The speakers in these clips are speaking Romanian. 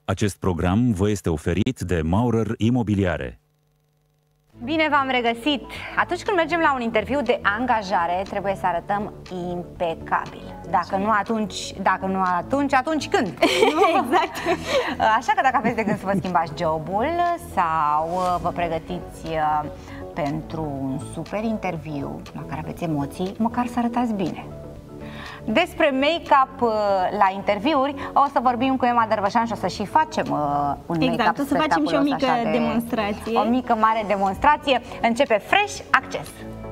Acest program vă este oferit de Maurer Imobiliare. Bine v-am regăsit! Atunci când mergem la un interviu de angajare, trebuie să arătăm impecabil. Dacă nu atunci, atunci când? Exact. Așa că dacă aveți de gând să vă schimbați jobul sau vă pregătiți pentru un super interviu la care aveți emoții, măcar să arătați bine. Despre make-up la interviuri o să vorbim cu Emma Dărvășan și o să și facem un make-up. Exact, o să facem și o mică demonstrație. O mică mare demonstrație. Începe Fresh Acces.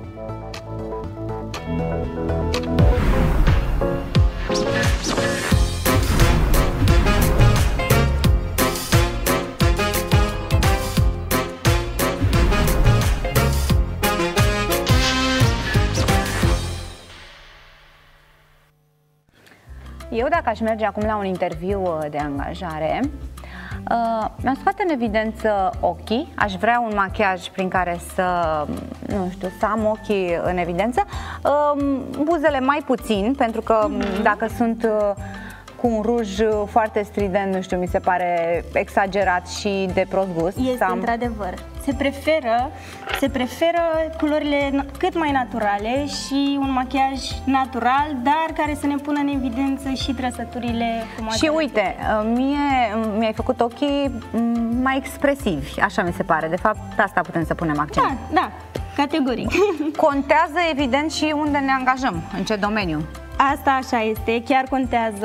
Eu, dacă aș merge acum la un interviu de angajare, mi-am scos în evidență ochii, aș vrea un machiaj prin care să, nu știu, să am ochii în evidență, buzele mai puțin, pentru că dacă sunt cu un ruj foarte strident, nu știu, mi se pare exagerat și de prost gust. Este într-adevăr. Se preferă culorile cât mai naturale și un machiaj natural, dar care să ne pună în evidență și trăsăturile frumoase. Și uite, mie mi-ai făcut ochii mai expresivi, așa mi se pare. De fapt, pe asta putem să punem accent. Da, categoric. Contează, evident, și unde ne angajăm, în ce domeniu. Asta așa este, chiar contează.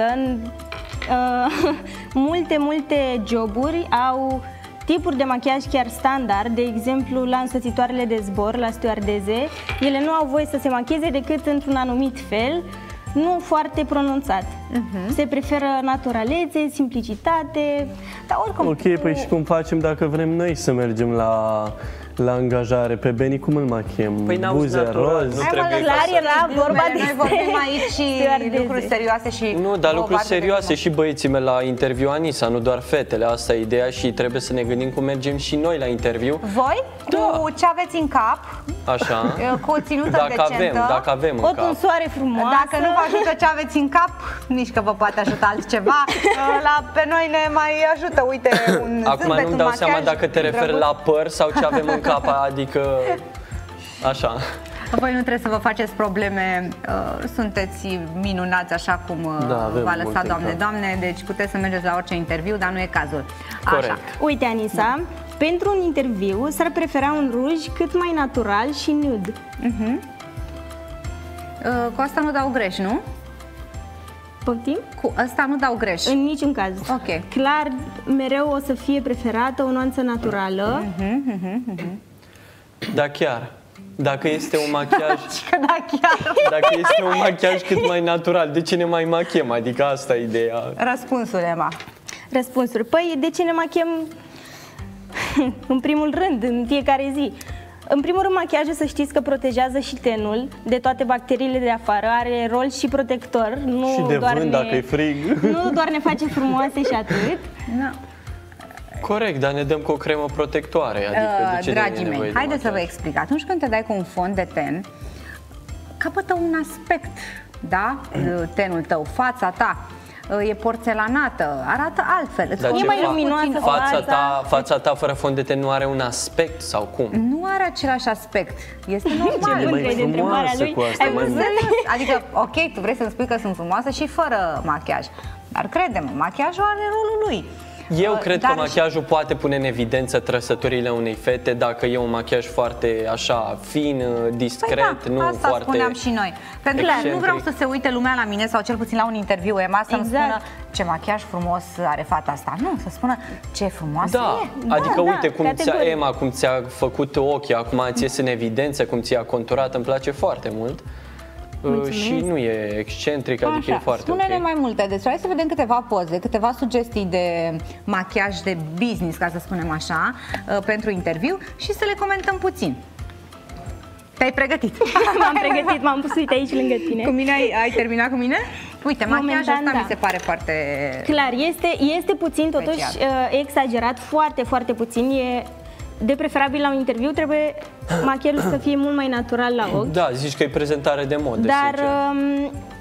Multe joburi au tipuri de machiaj chiar standard, de exemplu la însoțitoarele de zbor, la stewardeze, ele nu au voie să se machieze decât într-un anumit fel, nu foarte pronunțat. Se preferă naturalețe, simplicitate. Dar oricum, ok, păi și cum facem dacă vrem noi să mergem la angajare? Pe Beni cum îl machiem? Păi buze roz? Nu trebuie clar era vorba de noi vorbim aici și lucruri serioase și... Nu, dar lucruri serioase și băieții mei la interviu, Anisa, nu doar fetele. Asta e ideea și trebuie să ne gândim cum mergem și noi la interviu. Voi? Da. Cu ce aveți în cap? Așa. Cu o ținută decentă. Dacă avem în o cap. tunsoare frumoasă. Dacă nu vă ajută ce aveți în cap, nici că vă poate ajuta altceva. Pe noi ne mai ajută, uite, un acum zâmbet, nu-mi dau seama dacă te referi la păr sau ce avem în cap, adică așa. Voi nu trebuie să vă faceți probleme, sunteți minunați așa cum v-a lăsat Doamne, deci puteți să mergeți la orice interviu, dar nu e cazul. Corect. Așa. Uite, Anisa, pentru un interviu s-ar prefera un ruj cât mai natural și nude. Cu asta nu dau greș, nu? Poftim? Cu asta nu dau greș. În niciun caz. Ok. Clar, mereu o să fie preferată o nuanță naturală. Da, chiar. Dacă este un machiaj, Dacă este un machiaj cât mai natural, de ce ne mai machiem? Adică asta e ideea. Răspunsul, Emma. Răspunsuri. Păi, de ce ne machem în primul rând, în fiecare zi? În primul rând, machiajul, să știți că protejează și tenul de toate bacteriile de afară, are rol și protector. Nu și de doar vânt, dacă e frig. Nu doar ne face frumoase și atât. No. Corect, dar ne dăm cu o cremă protectoare. Adică de ce dragii mei, haideți să vă explic. Atunci când te dai cu un fond de ten, capătă un aspect, da? Tenul tău, fața ta e porțelanată, arată altfel. E mai luminoasă fața ta fără fond de ten nu are un aspect sau cum? Nu are același aspect. Este normal. E mai frumoasă cu asta. Adică, ok, tu vrei să-mi spui că sunt frumoasă și fără machiaj. Dar crede-mă, machiajul are rolul lui. Eu cred că machiajul poate pune în evidență trăsăturile unei fete dacă e un machiaj foarte așa fin, discret, păi da, nu asta foarte spuneam și noi. Pentru că nu vreau să se uite lumea la mine sau cel puțin la un interviu, Emma, să-mi spună ce machiaj frumos are fata asta. Nu, să spună ce frumoasă e. Adică uite cum Emma, cum ți-a făcut ochii, acum ți ies în evidență, cum ți-a conturat, îmi place foarte mult. Și nu e excentric, adică e foarte ok. Spune-ne mai multe despre. Hai să vedem câteva poze, câteva sugestii de machiaj de business, ca să spunem așa, pentru interviu și să le comentăm puțin. Te-ai pregătit? M-am pregătit, m-am pus, uite, aici lângă tine. Cu mine ai terminat cu mine? Uite, machiajul ăsta mi se pare foarte... Clar, este puțin, totuși exagerat, foarte puțin. E de preferabil la un interviu, trebuie machiajul să fie mult mai natural la ochi. Da, zici că e prezentare de modă, dar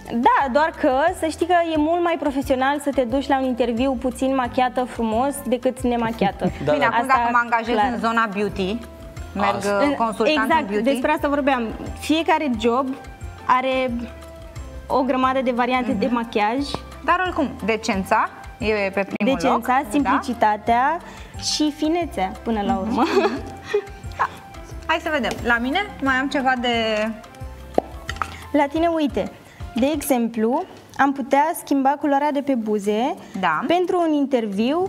Da, doar că să știi că e mult mai profesional să te duci la un interviu puțin machiată frumos decât nemachiată. Da, Bine, da. acum dacă mă angajez clar. în zona beauty, merg consultant Exact, în beauty. despre asta vorbeam. Fiecare job are o grămadă de variante de machiaj, Dar oricum, decența e pe primul loc. decența, simplicitatea și finețea până la urmă. Da. Hai să vedem. La mine mai am ceva de... La tine, uite, de exemplu, am putea schimba culoarea de pe buze Da. pentru un interviu,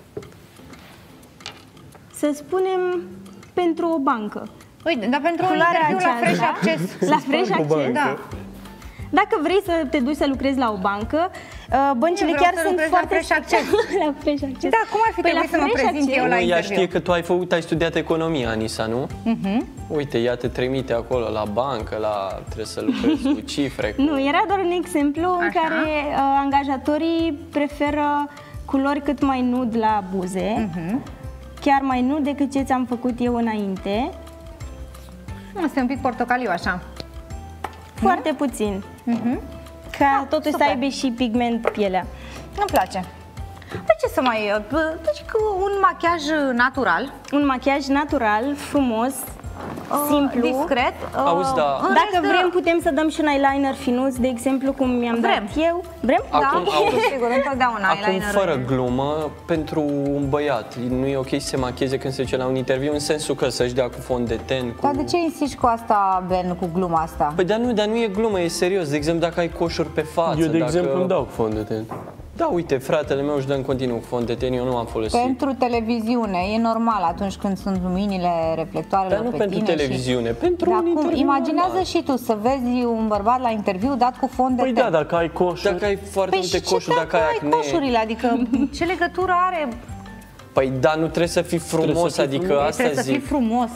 să spunem, pentru o bancă. Uite, dar pentru un Culoarea interviu la aceasta, Fresh Access. la Fresh cu Access, bancă. Da. Dacă vrei să te duci să lucrezi la o bancă, băncile Eu vreau chiar să sunt lucrez la foarte... Fresh Access. La Fresh Access. Da, cum ar fi Păi trebuit la să mă Fresh prezint eu Access- la Nu, ea interviu? știe că tu ai studiat economia, Anisa, nu? Uite, ea te trimite acolo la bancă, trebuie să lucrezi cu cifre. Cu... Nu, era doar un exemplu în Așa. care angajatorii preferă culori cât mai nud la buze, chiar mai nud decât ce ți-am făcut eu înainte, Este un pic portocaliu așa. foarte puțin, ca totuși să super. aibă și pigment pielea. Îmi place. Păi ce să mai... Deci cu un machiaj natural, Un machiaj natural, frumos, simplu. discret. Auzi, da. în Dacă rest, vrem, putem să dăm și un eyeliner finuț, de exemplu, cum mi-am Vrem. dat eu. Vrem? Da, Acum, auzi. sigur, întotdeauna Acum, eyelinerul fără e. glumă, pentru un băiat, nu e ok să se machieze când se duce la un interviu, în sensul că să-și dea cu fond de ten, cu... Dar de ce insisti cu asta, Ben, cu gluma asta? Păi, dar nu e glumă, e serios. De exemplu, dacă ai coșuri pe față, Eu, de dacă... exemplu, îmi dau cu fond de ten. Da, uite, fratele meu își dă în continuu cu fond de ten, eu nu am folosit. Pentru televiziune, e normal atunci când sunt luminile, reflectoarele Dar nu pe pentru tine televiziune, pentru Dar un cum, interviu imaginează normal. și tu să vezi un bărbat la interviu dat cu fond de Păi ten. da, dacă ai coșuri... Dacă ai foarte Păi multe și ce coșuri, dacă ai acne... coșurile? Adică ce legătură are? Păi da, nu trebuie să fii frumos, să fii adică frumos. asta Trebuie să fii zic. frumos,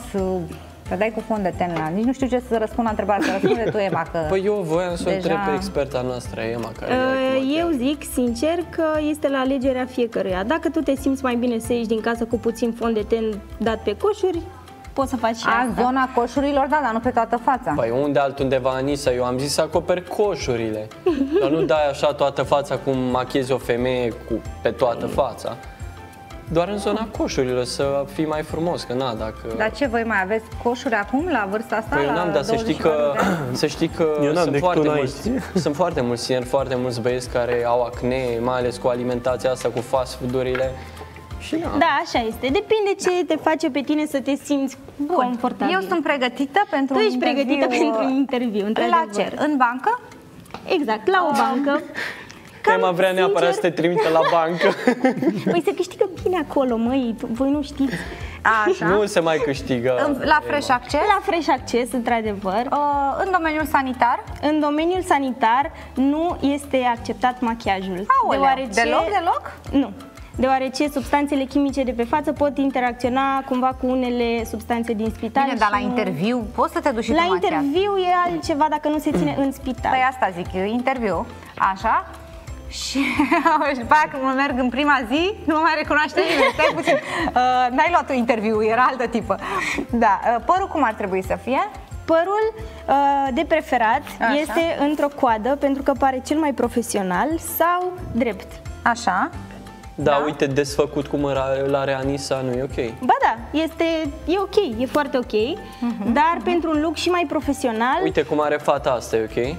să dai cu fond de ten la... Nici nu știu ce să răspund la întrebare, să răspunde tu, Ema, că... Păi eu voiam să o Deja- întreb pe experta noastră, Ema, care e cu Eu machiaj. zic sincer că este la alegerea fiecăruia. Dacă tu te simți mai bine să ieși din casă cu puțin fond de ten dat pe coșuri, poți să faci și asta. Zona coșurilor, da, dar nu pe toată fața. Păi unde altundeva, Anisa? Eu am zis să acoperi coșurile. Dar nu dai așa toată fața cum machiezi o femeie pe toată fața. Doar în zona coșurilor, să fii mai frumos, că na, dacă... Dar ce, voi mai aveți coșuri acum, la vârsta asta? Păi eu la n-am, dar să știi 24 că, de ani? să știi că Eu n-am sunt, decât foarte una mulți, aici. sunt foarte mulți tineri, foarte mulți băieți care au acne, mai ales cu alimentația asta, cu fast food-urile. Și na. Da, așa este. Depinde ce te face pe tine să te simți confortabil. Eu sunt pregătită pentru Tu un ești pregătită interviu, pentru un interviu, La într-adevăr. ce? În bancă? Exact, la o bancă. Ema vrea neapărat să te trimite la bancă. Păi se câștigă bine acolo, măi, voi nu știți. Așa. Nu se mai câștigă. La Fresh Access? La Fresh Access, într-adevăr. În domeniul sanitar? În domeniul sanitar nu este acceptat machiajul. Aoleu, deloc? Nu. Deoarece substanțele chimice de pe față pot interacționa cumva cu unele substanțe din spital. Bine, dar la și nu- interviu poți să te duci și La tu machiat. interviu e altceva dacă nu se ține în spital. Păi asta zic, eu, interviu, așa, și după aia când mă merg în prima zi, nu mă mai recunoaște nimeni, stai puțin, n-ai luat un interviu, era altă tipă. Da, părul cum ar trebui să fie? Părul de preferat Așa. este într-o coadă pentru că pare cel mai profesional sau drept. Așa. Da, uite, desfăcut cum îl are Anisa, nu e ok. Ba da, e ok, e foarte ok, dar pentru un look și mai profesional, Uite cum are fata asta, e ok?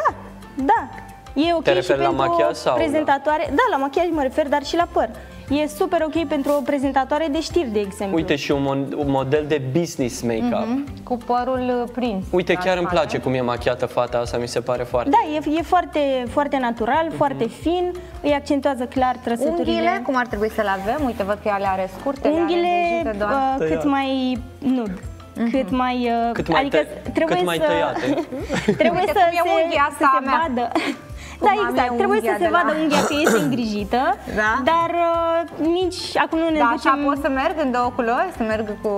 da, e ok Te și referi la pentru machiaj o sau la- prezentatoare. Da, la machiaj mă refer, dar și la păr. E super ok pentru o prezentatoare de știri, de exemplu. Uite și un model de business make-up. Cu părul prins. Uite, la chiar îmi spate. place cum e machiată fata asta, mi se pare foarte... Da, e foarte, foarte natural, foarte fin, îi accentuează clar trăsăturile. Unghiile, cum ar trebui să le avem? Uite, văd că ea le are scurte, Unghiile le are îngrijite doar. cât mai nud. Cât mai, Cât mai, adică trebuie cât mai să, tăiate. trebuie Uite să cum e unghia să asta se a mea. vadă. Cum Da, am exact. eu Trebuie să unghia se de la- vadă unghia că este îngrijită, Da. dar nici acum nu ne Da, ducem... așa pot să merg în două culori? Să merg cu...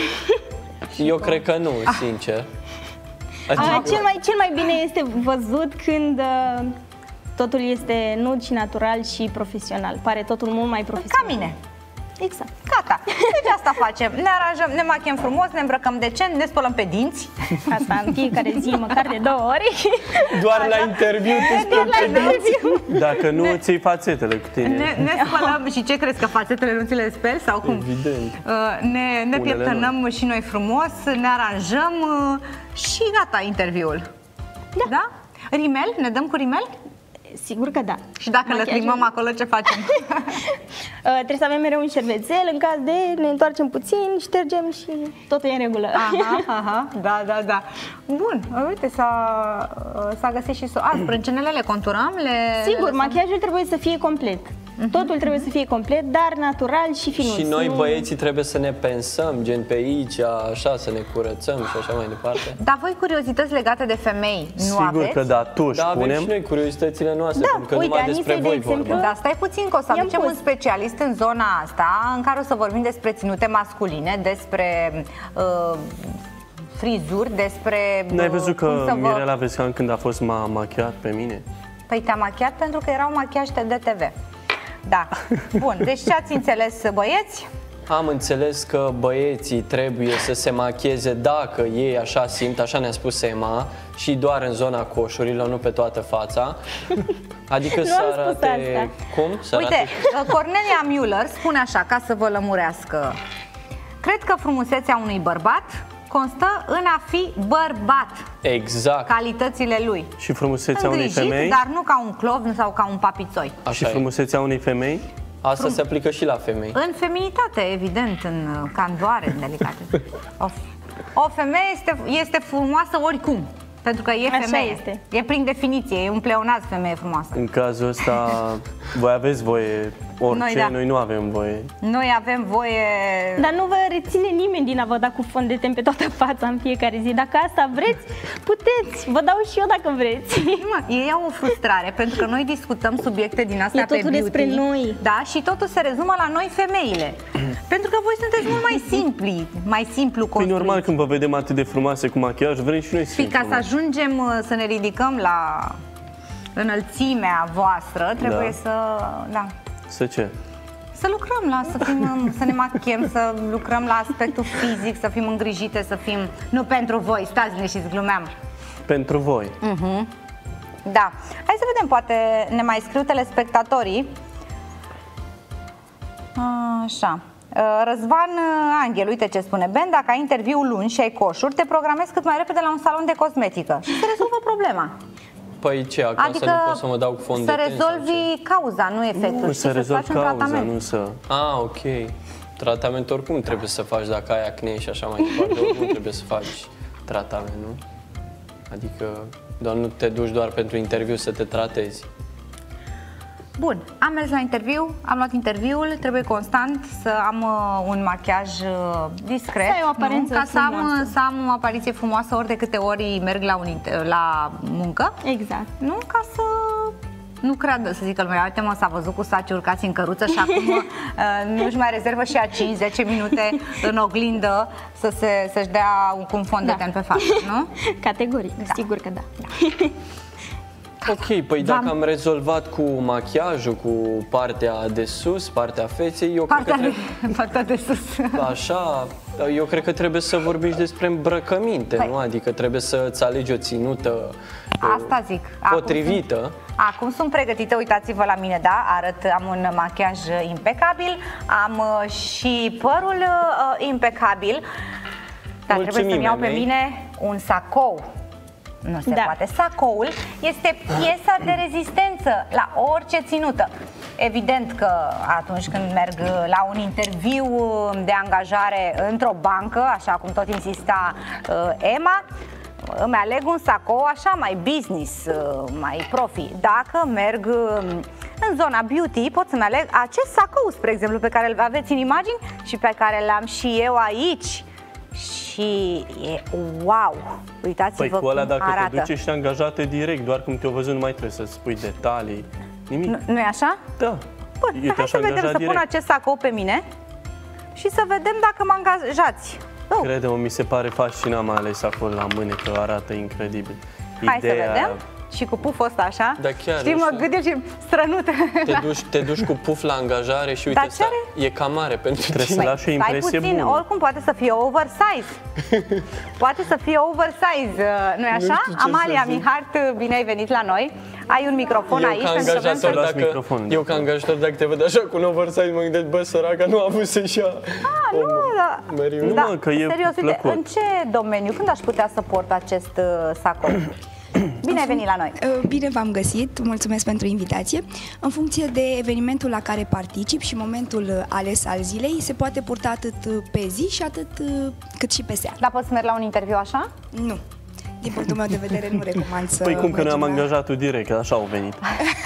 Eu cred că nu, sincer. Cel mai bine este văzut când totul este nud și natural și profesional. Pare totul mult mai Ca profesional. mine. Exact. Gata. Deci asta facem. Ne aranjăm, ne machiem frumos, ne îmbrăcăm decent, ne spălăm pe dinți. Asta în fiecare zi, măcar de 2 ori. Doar la interviu te speli pe dinți. Dacă nu, îți iei fațetele cu tine. Ne spălăm și ce crezi, că fațetele nu ți le speli sau cum? Evident. Ne pieptănăm și noi frumos, ne aranjăm și gata interviul. Da? Rimel? Ne dăm cu rimel? Sigur că da. Și dacă lăcrimăm acolo, ce facem? Trebuie să avem mereu un șervețel, în caz de ne întoarcem puțin, ștergem și totul e în regulă. Aha, da. Bun, uite, s-a găsit și sprâncenele le conturăm? Sigur, machiajul trebuie să fie complet. Totul trebuie să fie complet, dar natural și finuț. Și noi băieții trebuie să ne pensăm, gen pe aici, așa, să ne curățăm și așa mai departe. Dar voi curiozități legate de femei nu Sigur aveți? că da, tu Da, avem și noi curiozitățile noastre, pentru că uite, numai despre Anisei, voi de exemplu, vorbim. Dar stai puțin, că o să aducem un specialist în zona asta în care o să vorbim despre ținute masculine, despre frizuri, despre... N-ai văzut că cum Mirela Vescan când a fost machiat pe mine? Păi te-a machiat pentru că era un machiaj de TV. Da. Bun, deci ce ați înțeles, băieți? Am înțeles că băieții trebuie să se machieze dacă ei așa simt, așa ne-a spus Emma, și doar în zona coșurilor, nu pe toată fața. Adică să arate... Cum? Să Uite, arate... Cornelia Müller spune așa, ca să vă lămurească. Cred că frumusețea unui bărbat constă în a fi bărbat. Exact. Calitățile lui. Și frumusețea Îngrijit, unei femei? dar nu ca un clov sau ca un papițoi. Așa Și e. frumusețea unei femei? Asta se aplică și la femei. În feminitate, evident, în candoare, în delicate. O femeie este frumoasă oricum. Pentru că e femeie. Este. E prin definiție, e un pleonaz femeie frumoasă. În cazul ăsta, voi aveți voie orice, noi nu avem voie. Noi avem voie... Dar nu vă reține nimeni din a vă da cu fond de ten pe toată fața în fiecare zi. Dacă asta vreți, puteți. Vă dau și eu dacă vreți. Ei au o frustrare, pentru că noi discutăm subiecte din astea pe totul beauty. despre noi. Da, și totul se rezumă la noi femeile. Pentru că voi sunteți mult mai simpli, mai simplu Păi construiți. normal, când vă vedem atât de frumoase cu machiaj, vrem și noi să fim Și ca să frumoase. ajungem să ne ridicăm la înălțimea voastră, trebuie Să ce? să lucrăm să ne machiem, să lucrăm la aspectul fizic, să fim îngrijite, să fim... Nu pentru voi, stați liniștiți, glumeam. Pentru voi. Da. Hai să vedem, poate ne mai scriu telespectatorii. Așa. Răzvan Anghel, uite ce spune. Ben, dacă ai interviu luni și ai coșuri, te programezi cât mai repede la un salon de cosmetică și se rezolvă problema. Păi ce, acasă Adică nu pot să mă dau cu fond de să ten sau ce? rezolvi cauza, nu efectul. Nu, și să rezolvi faci un cauza, tratament. nu să... Ah, ok. Tratament oricum trebuie să faci dacă ai acne și așa mai departe, oricum trebuie să faci tratament, nu? Adică doar nu te duci doar pentru interviu să te tratezi. Bun, am mers la interviu, am luat interviul, trebuie constant să am un machiaj discret, Să ai o aparență ca frumoasă. să am o apariție frumoasă ori de câte ori merg la muncă. Exact. Nu? Ca să nu creadă, să zică lumea, uite mă, s-a văzut cu saci urcați în căruță și acum nu-și mai rezervă și a 5-10 minute în oglindă să-și dea un fond de ten pe față, nu? Categoric, sigur că da. Ok, păi dacă am rezolvat cu machiajul, cu partea de sus, partea feței, eu cred că Partea de sus. așa, eu cred că trebuie să vorbim și despre îmbrăcăminte, nu? Adică trebuie să-ți alegi o ținută Asta zic. potrivită. Acum sunt pregătită, uitați-vă la mine, da? Am un machiaj impecabil, am și părul impecabil, dar trebuie să-mi iau pe mine un sacou. Nu se poate. Sacoul este piesa de rezistență la orice ținută. Evident că atunci când merg la un interviu de angajare într-o bancă, așa cum tot insista Emma, îmi aleg un sacou așa mai business, mai profi. Dacă merg în zona beauty, pot să-mi aleg acest sacou, spre exemplu, pe care îl aveți în imagini și pe care l-am și eu aici. Și e wow! Uitați-vă Păi cu ăla, cum dacă arată. te duci, ești angajată direct, doar cum te-au văzut, nu mai trebuie să spui detalii, nimic. Nu e așa? Da. Bun, hai să vedem, să pun acest sacou pe mine și să vedem dacă mă angajați. Crede-mă, mi se pare fascinant, mai ales acolo la mânecă, arată incredibil. Hai să vedem. și cu puful ăsta așa. Da, chiar, știi, mă gândesc și strănută. Te duci cu puf la angajare și uite, Dar ce e cam mare pentru Trebuie tine. să lași o Stai impresie puțin, bună. oricum poate să fie oversize. Poate să fie oversize, nu-i așa? știu ce Amalia să zic. Mihart, bine ai venit la noi. Ai un microfon aici. Ca pentru că vrem angajator, să- Las microfonul, eu ca angajator, dacă te văd așa cu un oversize, mă gândesc, bă, săraca, nu a avut să-și ia. Nu, da. Meriu. Nu, mă, că e serios, uite, plăcut. în ce domeniu, când aș putea să port acest sacou? Bine ai venit la noi. Bine v-am găsit, mulțumesc pentru invitație. În funcție de evenimentul la care particip și momentul ales al zilei, se poate purta atât pe zi și atât cât și pe seară. Dar poți să mergi la un interviu așa? Nu. Din punctul meu de vedere, nu recomand să Păi cum că noi am mergem la- angajat-o direct, că așa au venit.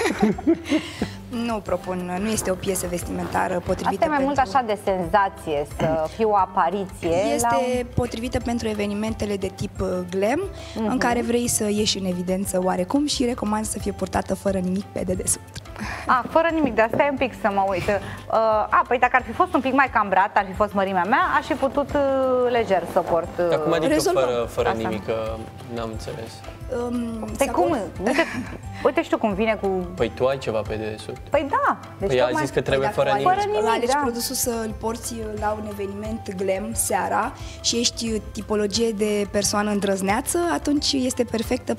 Nu propun, nu este o piesă vestimentară potrivită Asta e mai mult pentru... așa de senzație, să fie o apariție. Este potrivită pentru evenimentele de tip glam, în care vrei să ieși în evidență oarecum și recomand să fie purtată fără nimic pe dedesubt. Fără nimic, dar stai un pic să mă uit. Păi dacă ar fi fost un pic mai cambrat, ar fi fost mărimea mea, aș fi putut lejer să port. Acum adică Rezolvăm. fără Asta. nimic, că n-am înțeles. Păi cum? Uite și tu cum vine cu... Păi tu ai ceva pe dedesubt. Păi da. Deci Păi a tocmai- zis că trebuie Dacă fără alegi- nimic. Fără nimic, alegi da. produsul să îl porți la un eveniment glam seara și ești tipologie de persoană îndrăzneață, atunci este perfectă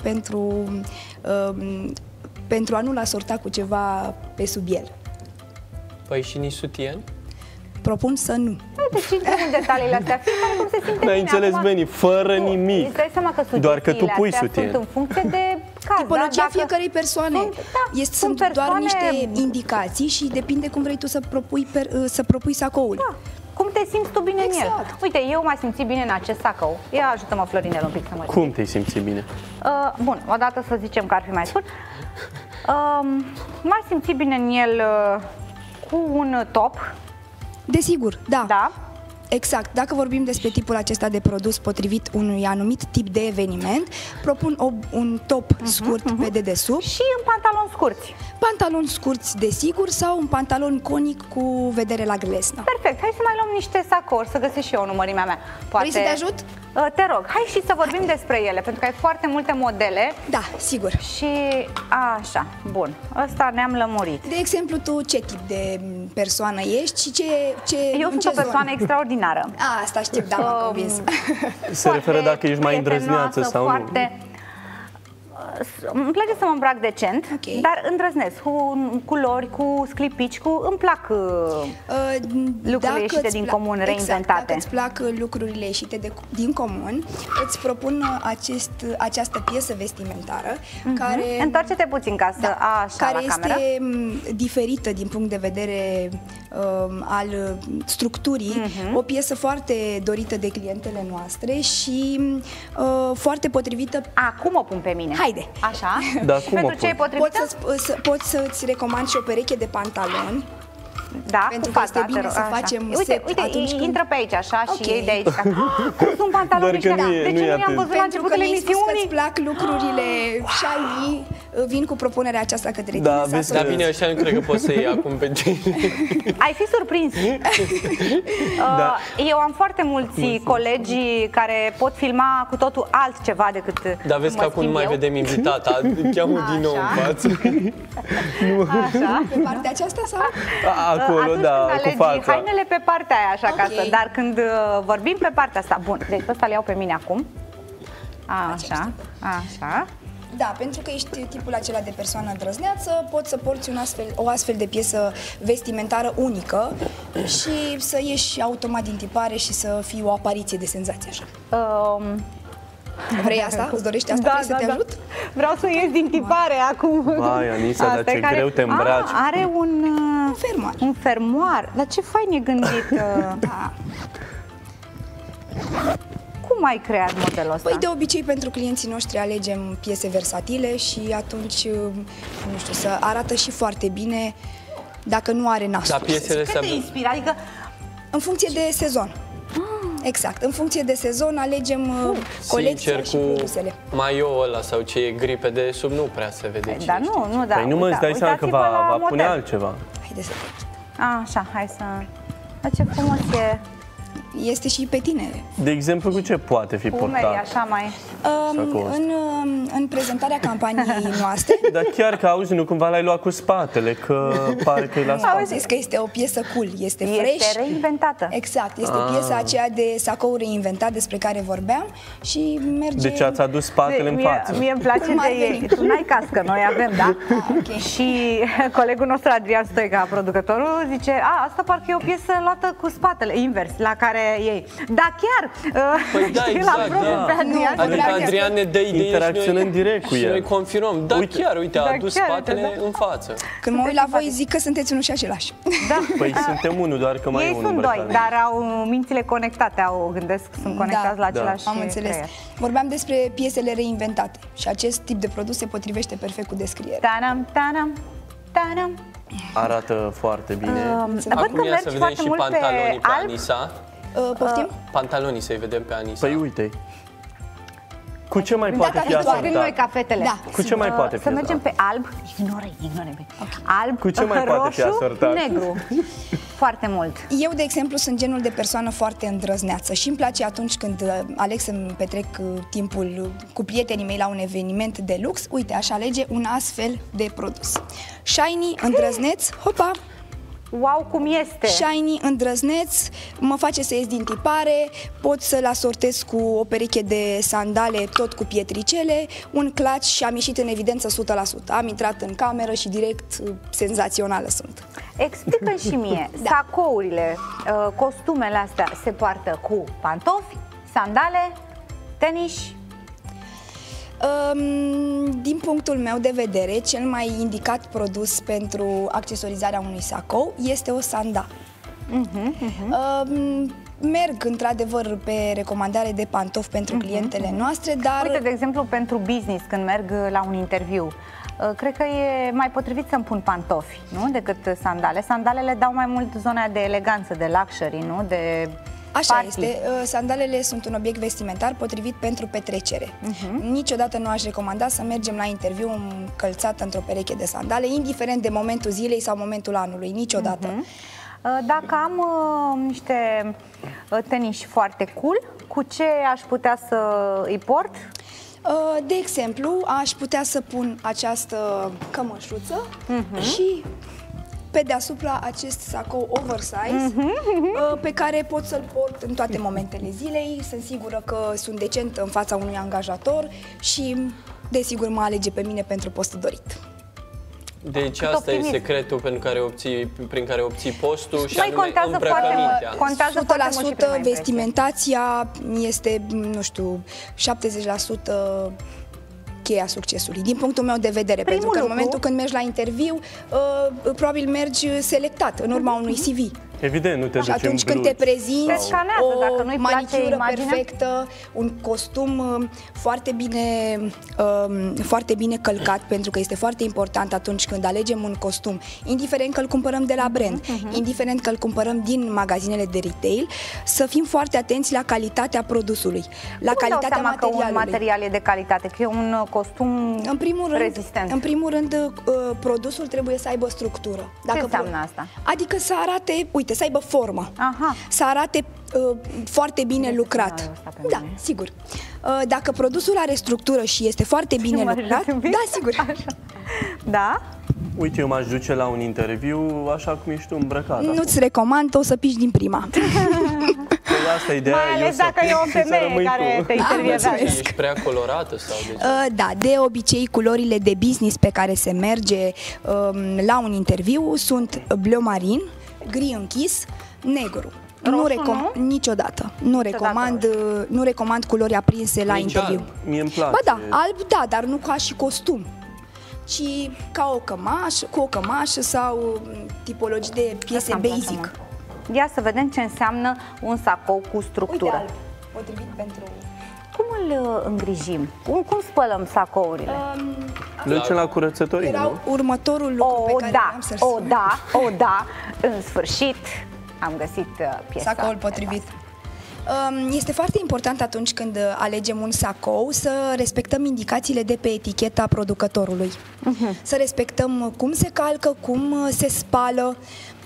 pentru a nu-l asorta cu ceva pe sub el. Păi și nici sutien? Propun să nu. Uite și intrăm în detaliile astea. Fiecare cum se simte N-ai bine. înțeles, Acum, Beni, fără tu nimic. Îți dai seama că Doar că tu sugestiile pui astea sutien. sunt în funcție de caz. Tipologia Dacă fiecărei persoane. Sunt doar persoane- niște indicații și depinde cum vrei tu să propui sacoul. Da. Cum te simți tu bine în el? Exact. Uite, eu m-am simțit bine în acest sacou. Ia ajută-mă, Florinel, un pic să mă ridic. Cum te-ai simțit bine? Bun, odată să zicem că ar fi mai scurt. M-am simțit bine în el cu un top, Desigur, da. da? Exact. Dacă vorbim despre tipul acesta de produs potrivit unui anumit tip de eveniment, propun un top scurt pe dedesubt, Și în pantaloni scurți. pantaloni scurți, desigur, sau un pantalon conic cu vedere la glesnă. Perfect, hai să mai luăm niște sacouri, să găsesc și eu în mărimea mea. Vrei să te ajut? Te rog, hai și să vorbim despre ele, pentru că ai foarte multe modele Da, sigur. și așa, bun, ăsta ne-am lămurit. De exemplu, tu ce tip de persoană ești și Eu în sunt ce o persoană zonă? extraordinară. Asta știu, da, m-am convins. Se referă dacă ești mai îndrăzneață sau nu. Îmi place să mă îmbrac decent, Ok. dar îndrăznesc, cu culori, cu sclipici, îmi plac lucrurile ieșite din comun, reinventate. Exact, dacă îți plac lucrurile ieșite din comun, îți propun această piesă vestimentară care... Întoarce-te puțin ca să așa care la cameră. este diferită din punct de vedere al structurii, o piesă foarte dorită de clientele noastre și foarte potrivită. Acum o pun pe mine. Haide. Așa. Da, Și cum o pentru ce e pun? potrivită? Poți să-ți recomand și o pereche de pantaloni. Da, Pentru cu că este fața, bine te rog, să așa. facem Uite, set uite, atunci când- intră pe aici așa Ok. și ei de aici. Cum sunt pantaloni Doar că ăștia? nu e- De nu ce e nu i-am atât. văzut la Pentru că începutul mi-ai spus că emisiunii? îți plac lucrurile shiny, vin cu propunerea aceasta către Da, tine. vezi Dar bine, ăștia nu cred că poți să iei acum pe tine. Ai fi surprins. Da. Eu am foarte mulți colegi care pot filma cu totul altceva decât Dar vezi mă că acum nu schimb mai eu. vedem invitata, îl cheamă din nou în Așa. față. Așa. Pe partea aceasta sau? Acolo, Atunci da, când cu alegi fața. hainele pe partea aia așa Ok. acasă, dar când vorbim pe partea asta, bun, deci ăsta le iau pe mine acum. Așa, așa. Da, pentru că ești tipul acela de persoană îndrăzneață, poți să porți o astfel de piesă vestimentară unică și să ieși automat din tipare și să fii o apariție de senzație așa. Vrei asta? Îți dorești asta? Vrei să te ajut? Vreau să ies din tipare acum. Vai, Anisa, dar Asta e ce greu te îmbraci. Are un fermoar. Un fermoar. Dar ce fain e gândit. Da. Cum ai creat modelul ăsta? Păi de obicei pentru clienții noștri alegem piese versatile și atunci, nu știu, să arată și foarte bine dacă nu are nasul. Dar piesele Cât te astea... inspiră? Adică În funcție de sezon. Exact. În funcție de sezon alegem colecția Sincer, și cu produsele. maio ăla sau ce e gri pe de sub nu prea se vede cine dar știe. nu, da. Păi nu mă, îți dai seama că uitați-vă la va pune model. altceva. Haide să Așa, hai să... Dar ce frumos e. este și pe tine. De exemplu, cu ce poate fi Umerii, portat? așa mai... Sacoul ăsta? În prezentarea campaniei noastre, Dar chiar că auzi, nu cumva l-ai luat cu spatele, că pare că e la spate. auziți că este o piesă cool, este fresh. Este reinventată. Exact, este piesa aceea de sacou reinventat despre care vorbeam și merge... Deci ați adus spatele în față. Mie îmi place Cum ar de ei. veni? Tu n-ai cască, noi avem, da? ok. Și colegul nostru Adrian Stoica, producătorul, zice, asta parcă e o piesă luată cu spatele, invers, la care ei. Da, chiar! Păi da, știi, exact, la propriu da. pe Adrian. Nu, Adică Adrian ne dă idei Interacționăm direct cu și el. noi confirmăm. Da, chiar, uite, a Da, adus chiar, spatele da. în față. Când mă uit la voi, zic că sunteți unul și același. Da. Păi suntem unul, doar că mai e Ei unul sunt doi, îmbrăcat. dar au mințile conectate, sunt conectați la același am înțeles. creier. Vorbeam despre piesele reinventate și acest tip de produs se potrivște perfect cu descriere. Tanam, tanam, tanam. Arată foarte bine. Văd că Acum ia mergi să vedem foarte și mult pe pantalonii pe alb. Anisa. Poftim? Pantalonii să-i vedem pe Anisa. Păi uite. Cu ce mai poate data fi viitoare. Avem noi asortat? ca fetele. Da. Cu ce mai poate fi Să mergem asortat? pe alb, ignore. Alb, Cu ce mai poate fi roșu, asortat? negru. Foarte mult. Eu, de exemplu, sunt genul de persoană foarte îndrăzneață și îmi place atunci când aleg să-mi petrec timpul cu prietenii mei la un eveniment de lux, uite, aș alege un astfel de produs. Shiny, îndrăzneț, hopa! Wow, cum este! Shiny, îndrăzneț, mă face să ies din tipare, pot să-l asortez cu o pereche de sandale, tot cu pietricele, un clutch și am ieșit în evidență 100%. Am intrat în cameră și direct senzațională sunt. Explică și mie, sacourile, costumele astea se poartă cu pantofi, sandale, tenis. Din punctul meu de vedere, cel mai indicat produs pentru accesorizarea unui sacou este o sanda. Merg într-adevăr pe recomandare de pantofi pentru clientele noastre, dar... Uite, de exemplu, pentru business, când merg la un interviu, cred că e mai potrivit să-mi pun pantofi, nu? Decât sandale. Sandalele dau mai mult zona de eleganță, de luxury, nu? De Așa party. este, sandalele sunt un obiect vestimentar potrivit pentru petrecere. Niciodată nu aș recomanda să mergem la interviu încălțată într-o pereche de sandale, indiferent de momentul zilei sau momentul anului, niciodată. Dacă am niște tenis foarte cool, cu ce aș putea să îi port? De exemplu, aș putea să pun această cămășuță și pe deasupra acest sacou oversize pe care pot să-l port în toate momentele zilei. Sunt sigură că sunt decentă în fața unui angajator și desigur mă alege pe mine pentru postul dorit. Deci asta e secretul prin care obții postul și Mai anume contează îmbrăcămintea. Contează foarte mult și prima 100% impresie. vestimentația este, nu știu, 70% cheia succesului, din punctul meu de vedere, Primul pentru că în lucru- momentul când mergi la interviu, probabil mergi selectat în urma unui CV. Evident, nu te duci Și atunci în când te blugi. prezinți, Te scanează, o dacă nu-i place manicură imaginea. perfectă, un costum foarte bine călcat, pentru că este foarte important atunci când alegem un costum, indiferent că îl cumpărăm de la brand, indiferent că îl cumpărăm din magazinele de retail, să fim foarte atenți la calitatea produsului, la Cum dau calitatea seama că un materialului. material e de calitate, că e un costum rezistent? În primul rând, produsul trebuie să aibă structură. Ce înseamnă asta? Adică să arate, uite, să aibă formă. Aha. Să arate foarte bine lucrat. asta pe Da, mine. sigur. Dacă produsul are structură și este foarte bine Mă lucrat, râd un pic. da, sigur. Așa. Da? Uite, eu m-aș duce la un interviu așa cum ești tu îmbrăcat. Nu-ți recomand, o să piși din prima. Păi asta e ideea, Mai eu ales să dacă e o pic și să femeie rămâi care tu. te intervievează. Ești prea colorată sau de ce? Da, de obicei culorile de business pe care se merge la un interviu sunt bleu marin, gri închis, negru. Roșu, nu? Niciodată. Nu recomand culori aprinse la Nici interviu. alb. Mie îmi place. Ba da, alb da, dar nu ca și costum, ci ca o cămașă, cu o cămașă sau tipologii de piese Asta îmi place basic. mult. Ia să vedem ce înseamnă un sacou cu structură. Uite, alb, potrivit pentru... Cum îl îngrijim? Cum spălăm sacourile? Le ducem la curățătorie, Era nu? următorul lucru pe care vreau să-l spun. Da, în sfârșit am găsit piesa. Sacoul potrivit. Este foarte important atunci când alegem un sacou să respectăm indicațiile de pe eticheta producătorului. Să respectăm cum se calcă, cum se spală,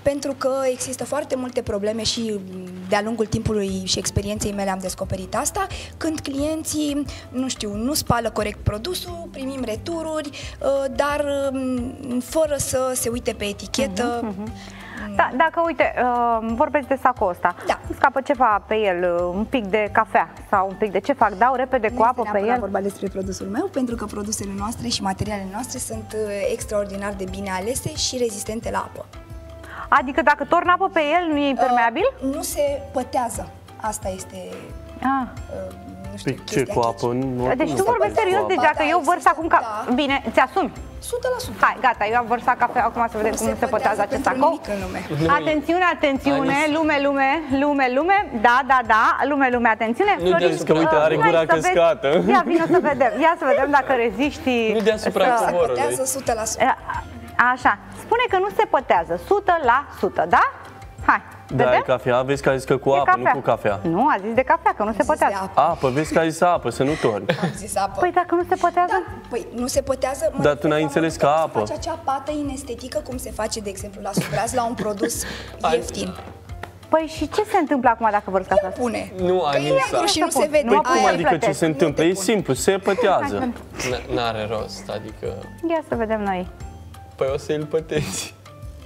pentru că există foarte multe probleme și de-a lungul timpului și experienței mele am descoperit asta, când clienții, nu știu, nu spală corect produsul, primim retururi, dar fără să se uite pe etichetă. Da, dacă, uite, vorbesc de sacul ăsta, Da. scapă ceva pe el, un pic de cafea sau un pic de ce fac? Dau repede cu apă pe el? Vorba despre produsul meu, pentru că produsele noastre și materialele noastre sunt extraordinar de bine alese și rezistente la apă. Adică dacă torn apă pe el, nu e impermeabil? Nu se pătează. Asta este... nu știu, Ce cu apă? Deci tu vorbești serios, deci dacă eu vărs acum ca... Da. Bine, ți-asumi? 100%. Hai, gata, eu am vărsat cafea, acum să vedem cum se pătează acest pentru sacou. nimic în lume. Atențiune, atențiune, lume, da, lume, atențiune. Nu Florin, de-a că, uite, are hai gura să vezi. căscată. Ia, vină să vedem, să vedem dacă reziști. Nu deasupra Se covorului. pătează 100%. Așa, spune că nu se pătează, 100%, da? Hai, Da, e vedem? cafea, vezi că a zis că cu E apă, nu cu cafea. Nu, a zis de cafea, că nu se Zis de pătează. apă. Apă, vezi că a zis apă, să nu torni. Am zis apă. Păi dacă nu se pătează? Da, păi nu se pătează. mă Dar refer tu n-ai la înțeles modul că în apă. care se face acea pată inestetică, cum se face, de exemplu, la subraz, la un produs ieftin. Păi și ce se întâmplă acum dacă vărți cafea? Pune. Nu, Că e Anisa. negru și nu se vede. Nu, Cum Aia adică ce plătesc. se întâmplă? Nu E te pun. simplu, se pătează. N-are rost, adică... Ia să vedem noi. Păi o să îl pătezi.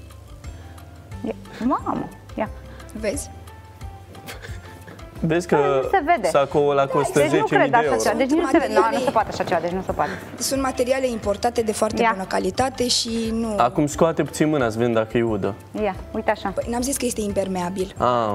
Mamă, ia. Vezi? Vezi că nu se vede. sacoul ăla costă Deci nu 10.000 cred de așa euro. ceva, deci nu se vede, nu, Materiale- nu se poate așa ceva, deci nu se poate. Sunt materiale importate de foarte Ia. bună calitate și nu... Acum scoate puțin mâna să vedem dacă e udă. Ia, uite așa. Păi, n-am zis că este impermeabil.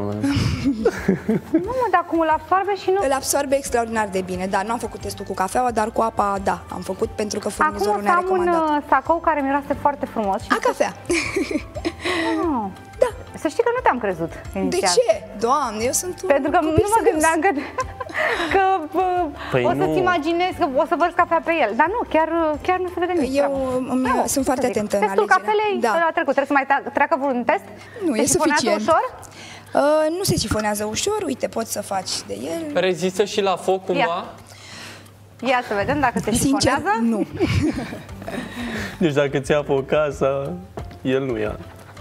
Nu mă, dar cum îl absorbe și nu... Îl absorbe extraordinar de bine. Da, nu am făcut testul cu cafeaua, dar cu apa, da, am făcut pentru că Acum furnizorul o să ne-a am un recomandat. sacou care miroase foarte frumos. Și A, cafea. Nu. Da. Să știi că nu te-am crezut De inițial. ce? Doamne, eu sunt un Pentru că nu copil mă serios. gândeam că Păi o să-ți nu. imaginezi că o să vărți cafea pe el. Dar nu, chiar nu se vede nimic. Eu Bravo. sunt foarte Să zic. atentă în Testul alegerea. cafelei Da. a trecut. Trebuie să mai treacă vreun test? Nu, Se e sifonează suficient. ușor? Nu se sifonează ușor, uite, poți să faci de el. Rezistă și la foc cumva? Ia să vedem dacă se Sincer, sifonează. nu. Deci dacă ți-a apă o casă, el nu ia.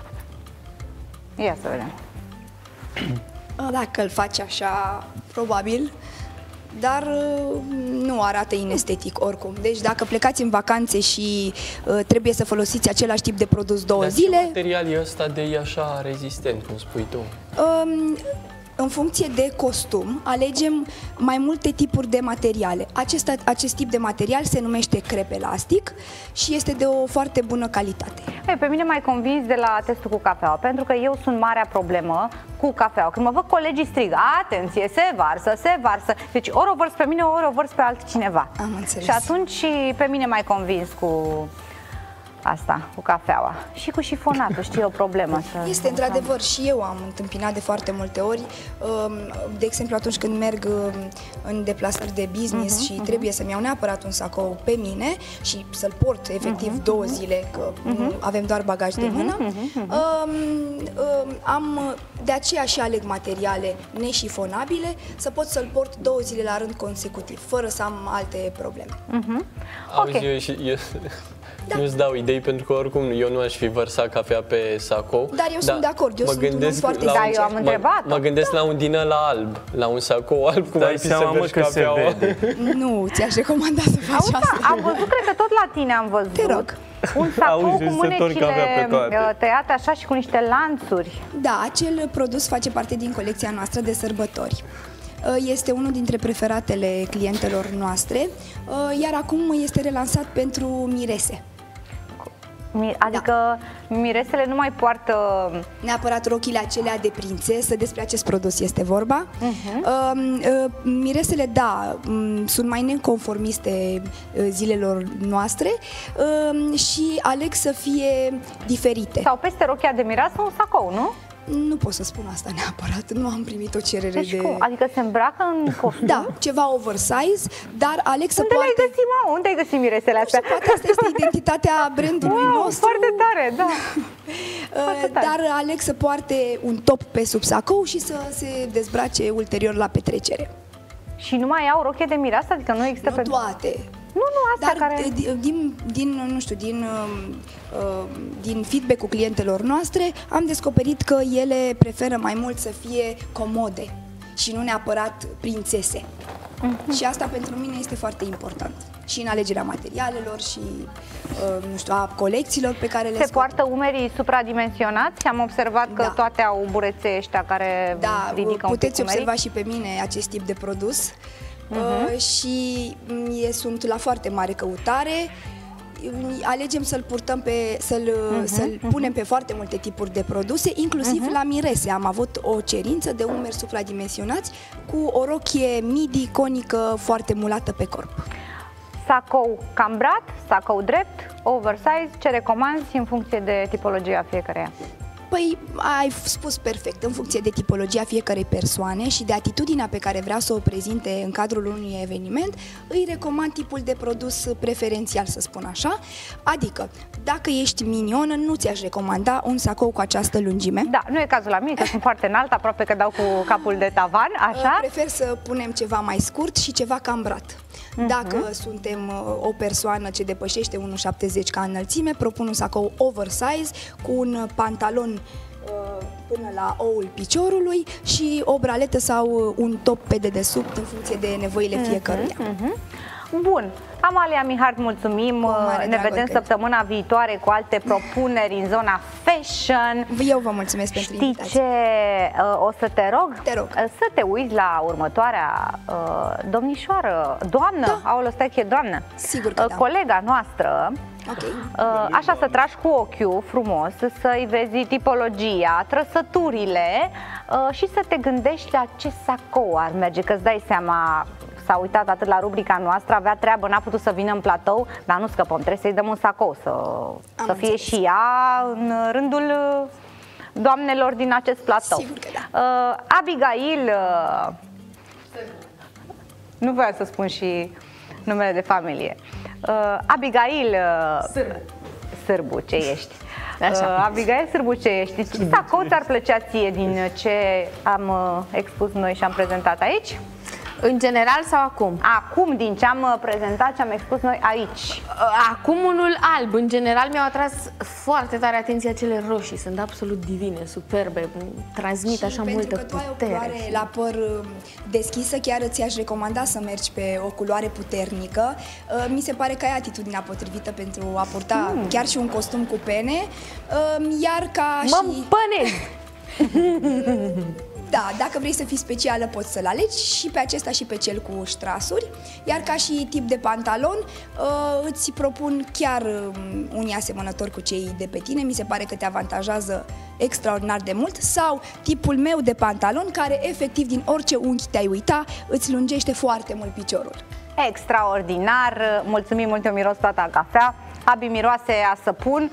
Ia să vedem. Dacă îl faci așa, probabil, dar nu arată inestetic oricum. Deci dacă plecați în vacanțe și trebuie să folosiți același tip de produs 2 Dar ce zile, material e ăsta de e așa rezistent, cum spui tu? în funcție de costum, alegem mai multe tipuri de materiale. Acest tip de material se numește crep elastic și este de o foarte bună calitate. Ei, pe mine m-ai convins de la testul cu cafeaua, pentru că eu sunt marea problemă cu cafeaua. Când mă văd colegii strig, atenție, se varsă. Deci ori o vărs pe mine, ori o vărs pe altcineva. Am înțeles. Și atunci și pe mine m-ai convins cu asta, cu cafeaua. Și cu șifonatul, știi, e o problemă. Este într-adevăr și eu am întâmpinat de foarte multe ori, de exemplu atunci când merg în deplasări de business și trebuie să-mi iau neapărat un sacou pe mine și să-l port efectiv 2 zile, că nu avem doar bagaj de mână, de aceea și aleg materiale neșifonabile, să pot să-l port 2 zile la rând consecutiv, fără să am alte probleme. Auzi, Ok. eu nu-ți dau idei pentru că oricum eu nu aș fi vărsat cafea pe sacou. Dar eu sunt de acord, eu sunt un om foarte la sincer. Da, eu am întrebat-o. Mă gândesc la un din ăla alb, la un sacou alb, cum Dai ar fi seama, să mă, vezi că se cafeaua. vede. Nu ți-aș recomanda să faci Auzi, asta. am văzut, cred că tot la tine am văzut. Te rog. Un sacou Auzi, cu se torn cafea pe mânecile toate. tăiate așa și cu niște lanțuri. Da, acel produs face parte din colecția noastră de sărbători. Este unul dintre preferatele clientelor noastre, iar acum este relansat pentru mirese. Adică miresele nu mai poartă... Neapărat rochile acelea de prințesă, despre acest produs este vorba. Miresele, da, sunt mai neconformiste zilelor noastre și aleg să fie diferite. Sau peste rochia de mireasă un sacou, nu? Nu pot să spun asta neapărat, nu am primit o cerere Deci de... cum? Adică se îmbracă în costum? Da, ceva oversize, dar aleg să Unde poarte... le-ai găsit, mamă? Unde ai găsit miresele astea? Poate asta este identitatea brandului Wow, nostru. foarte tare, da. Foarte tare. Dar aleg să poarte un top pe sub sacou și să se dezbrace ulterior la petrecere. Și nu mai au rochie de mireasă? Adică nu există Nu toate. astea Dar care... din feedback-ul clientelor noastre am descoperit că ele preferă mai mult să fie comode și nu neapărat prințese. Și asta pentru mine este foarte important. Și în alegerea materialelor și a colecțiilor pe care le scot. Se poartă umerii supradimensionați? Am observat că toate au bureței ăștia care ridică un pic puteți umerii. observa și pe mine acest tip de produs. Și sunt la foarte mare căutare. Alegem să-l purtăm să-l punem pe foarte multe tipuri de produse, inclusiv la mirese. Am avut o cerință de umeri supradimensionați cu o rochie midi conică foarte mulată pe corp. Sacou cambrat, sacou drept, oversize, ce recomanzi în funcție de tipologia fiecăreia? Păi, ai spus perfect, în funcție de tipologia fiecărei persoane și de atitudinea pe care vrea să o prezinte în cadrul unui eveniment, îi recomand tipul de produs preferențial, să spun așa. Adică, dacă ești minionă, nu ți-aș recomanda un sacou cu această lungime. Da, nu e cazul la mine, că sunt foarte înalt, aproape că dau cu capul de tavan, așa? Prefer să punem ceva mai scurt și ceva cambrat. Dacă suntem o persoană ce depășește 1,70 ca înălțime, propun un sacou oversize cu un pantalon până la oul piciorului și o braletă sau un top pe dedesubt în funcție de nevoile fiecăruia. Bun, Amalia Mihart, mulțumim, ne vedem săptămâna viitoare cu alte propuneri în zona fashion. Eu vă mulțumesc pentru invitație. Știi ce o să te rog? Te rog. Să te uiți la următoarea domnișoară, doamnă, aolă, stai că e doamnă, sigur că colega noastră. Așa să tragi cu ochiul frumos, să-i vezi tipologia, trăsăturile și să te gândești la ce sacou ar merge, că-ți dai seama, s-a uitat atât la rubrica noastră, avea treabă, n-a putut să vină în platou, dar nu scăpăm, trebuie să-i dăm un sacou, să fie și ea în rândul doamnelor din acest platou. Sigur că da. Abigail, nu voiam să spun și numele de familie. Abigail Sârbu, ce ești? Abigail Sârbu, ce ești? Ce sacou ți-ar plăcea ție din ce am expus noi și am prezentat aici? În general sau acum? Acum, din ce am prezentat, ce am expus noi aici. Acum unul alb. În general mi-au atras foarte tare atenția cele roșii. Sunt absolut divine, superbe, transmit și așa multă putere. Și pentru că tu ai o culoare la păr deschisă, chiar ți-aș recomanda să mergi pe o culoare puternică. Mi se pare că ai atitudinea potrivită pentru a purta chiar și un costum cu pene, iar ca Mă împănesc! Da, dacă vrei să fii specială, poți să-l alegi și pe acesta și pe cel cu ștrasuri. Iar ca și tip de pantalon, îți propun chiar unii asemănători cu cei de pe tine. Mi se pare că te avantajează extraordinar de mult. Sau tipul meu de pantalon, care efectiv din orice unghi te-ai uita, îți lungește foarte mult piciorul. Extraordinar! Mulțumim mult, eu miros toată cafea. Abi miroase a săpun.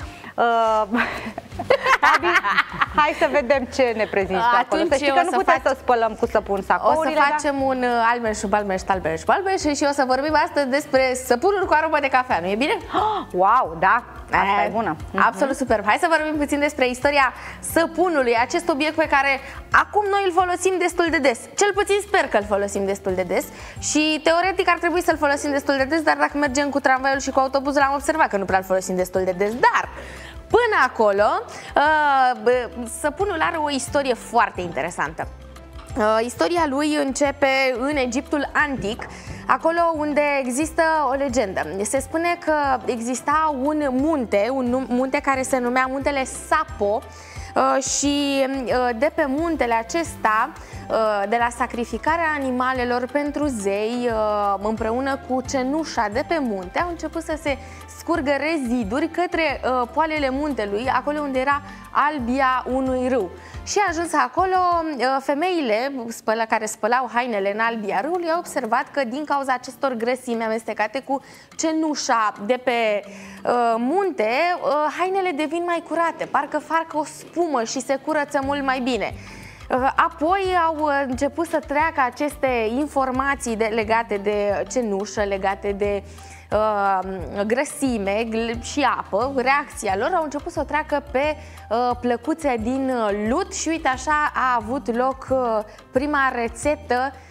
Abi, hai să vedem ce ne prezinți acolo. Să știi că nu putem să spălăm cu săpun sacourile. O să facem un albeș, balbeș, talbeș, balbeș și o să vorbim astăzi despre săpunul cu aromă de cafea, nu e bine? Wow, da, asta e bună. Absolut superb. Hai să vorbim puțin despre istoria săpunului, acest obiect pe care acum noi îl folosim destul de des. Cel puțin sper că îl folosim destul de des și teoretic ar trebui să-l folosim destul de des, dar dacă mergem cu tramvaiul și cu autobuzul am observat că nu prea îl folosim destul de des, dar până acolo, săpunul are o istorie foarte interesantă. Istoria lui începe în Egiptul antic, acolo unde există o legendă. Se spune că exista un munte care se numea muntele Sapo și de pe muntele acesta, de la sacrificarea animalelor pentru zei, împreună cu cenușa de pe munte, au început să se scurgă reziduri către poalele muntelui, acolo unde era albia unui râu. Și a ajuns acolo, femeile care spălau hainele în albia râului au observat că din cauza acestor grăsimi amestecate cu cenușa de pe munte, hainele devin mai curate, parcă fac o spumă și se curăță mult mai bine. Apoi au început să treacă aceste informații legate de cenușă, legate de grăsime și apă, reacția lor au început să o treacă pe plăcuțe din lut și uite așa a avut loc prima rețetă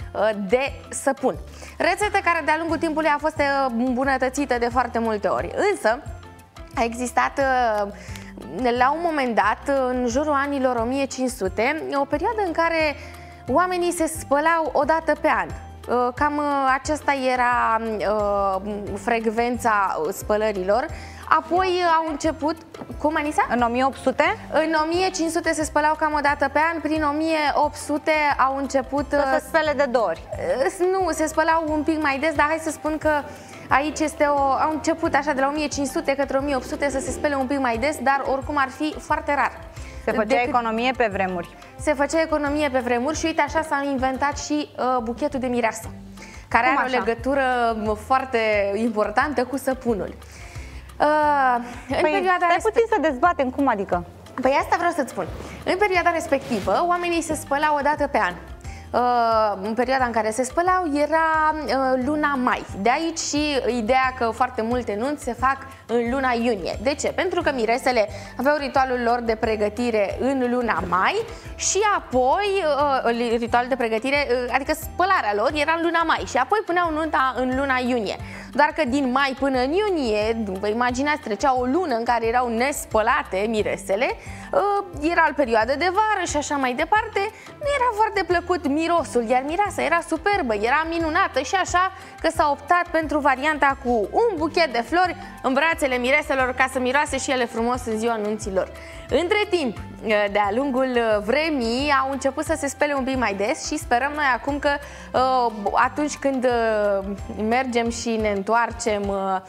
de săpun. Rețetă care de-a lungul timpului a fost îmbunătățită de foarte multe ori. Însă a existat la un moment dat, în jurul anilor 1500, o perioadă în care oamenii se spălau o dată pe an. Cam aceasta era frecvența spălărilor. Apoi au început... Cum, Anisa? În 1800? În 1500 se spălau cam o dată pe an. Prin 1800 au început... Să se spele de 2 ori. Nu, se spălau un pic mai des, dar hai să spun că aici au început așa de la 1500 către 1800 să se spele un pic mai des, dar oricum ar fi foarte rar. Se făcea economie pe vremuri. Se făcea economie pe vremuri și uite așa s-a inventat și buchetul de mireasă, care are o legătură foarte importantă cu săpunul. În perioada puțin să dezbatem, cum adică? Păi asta vreau să-ți spun. În perioada respectivă, oamenii se spălau o dată pe an. În perioada în care se spălau era luna mai. De aici și ideea că foarte multe nunți se fac în luna iunie. De ce? Pentru că miresele aveau ritualul lor de pregătire în luna mai și apoi ritualul de pregătire, adică spălarea lor era în luna mai și apoi puneau nunta în luna iunie. Doar că din mai până în iunie, vă imaginați, trecea o lună în care erau nespălate miresele, era o perioadă de vară și așa mai departe, nu era foarte plăcut mirosul, iar mireasa era superbă, era minunată și așa că s-a optat pentru varianta cu un buchet de flori în brațele mireselor ca să miroase și ele frumos în ziua nunților. Între timp, de-a lungul vremii au început să se spele un pic mai des și sperăm noi acum că atunci când mergem și ne întoarcem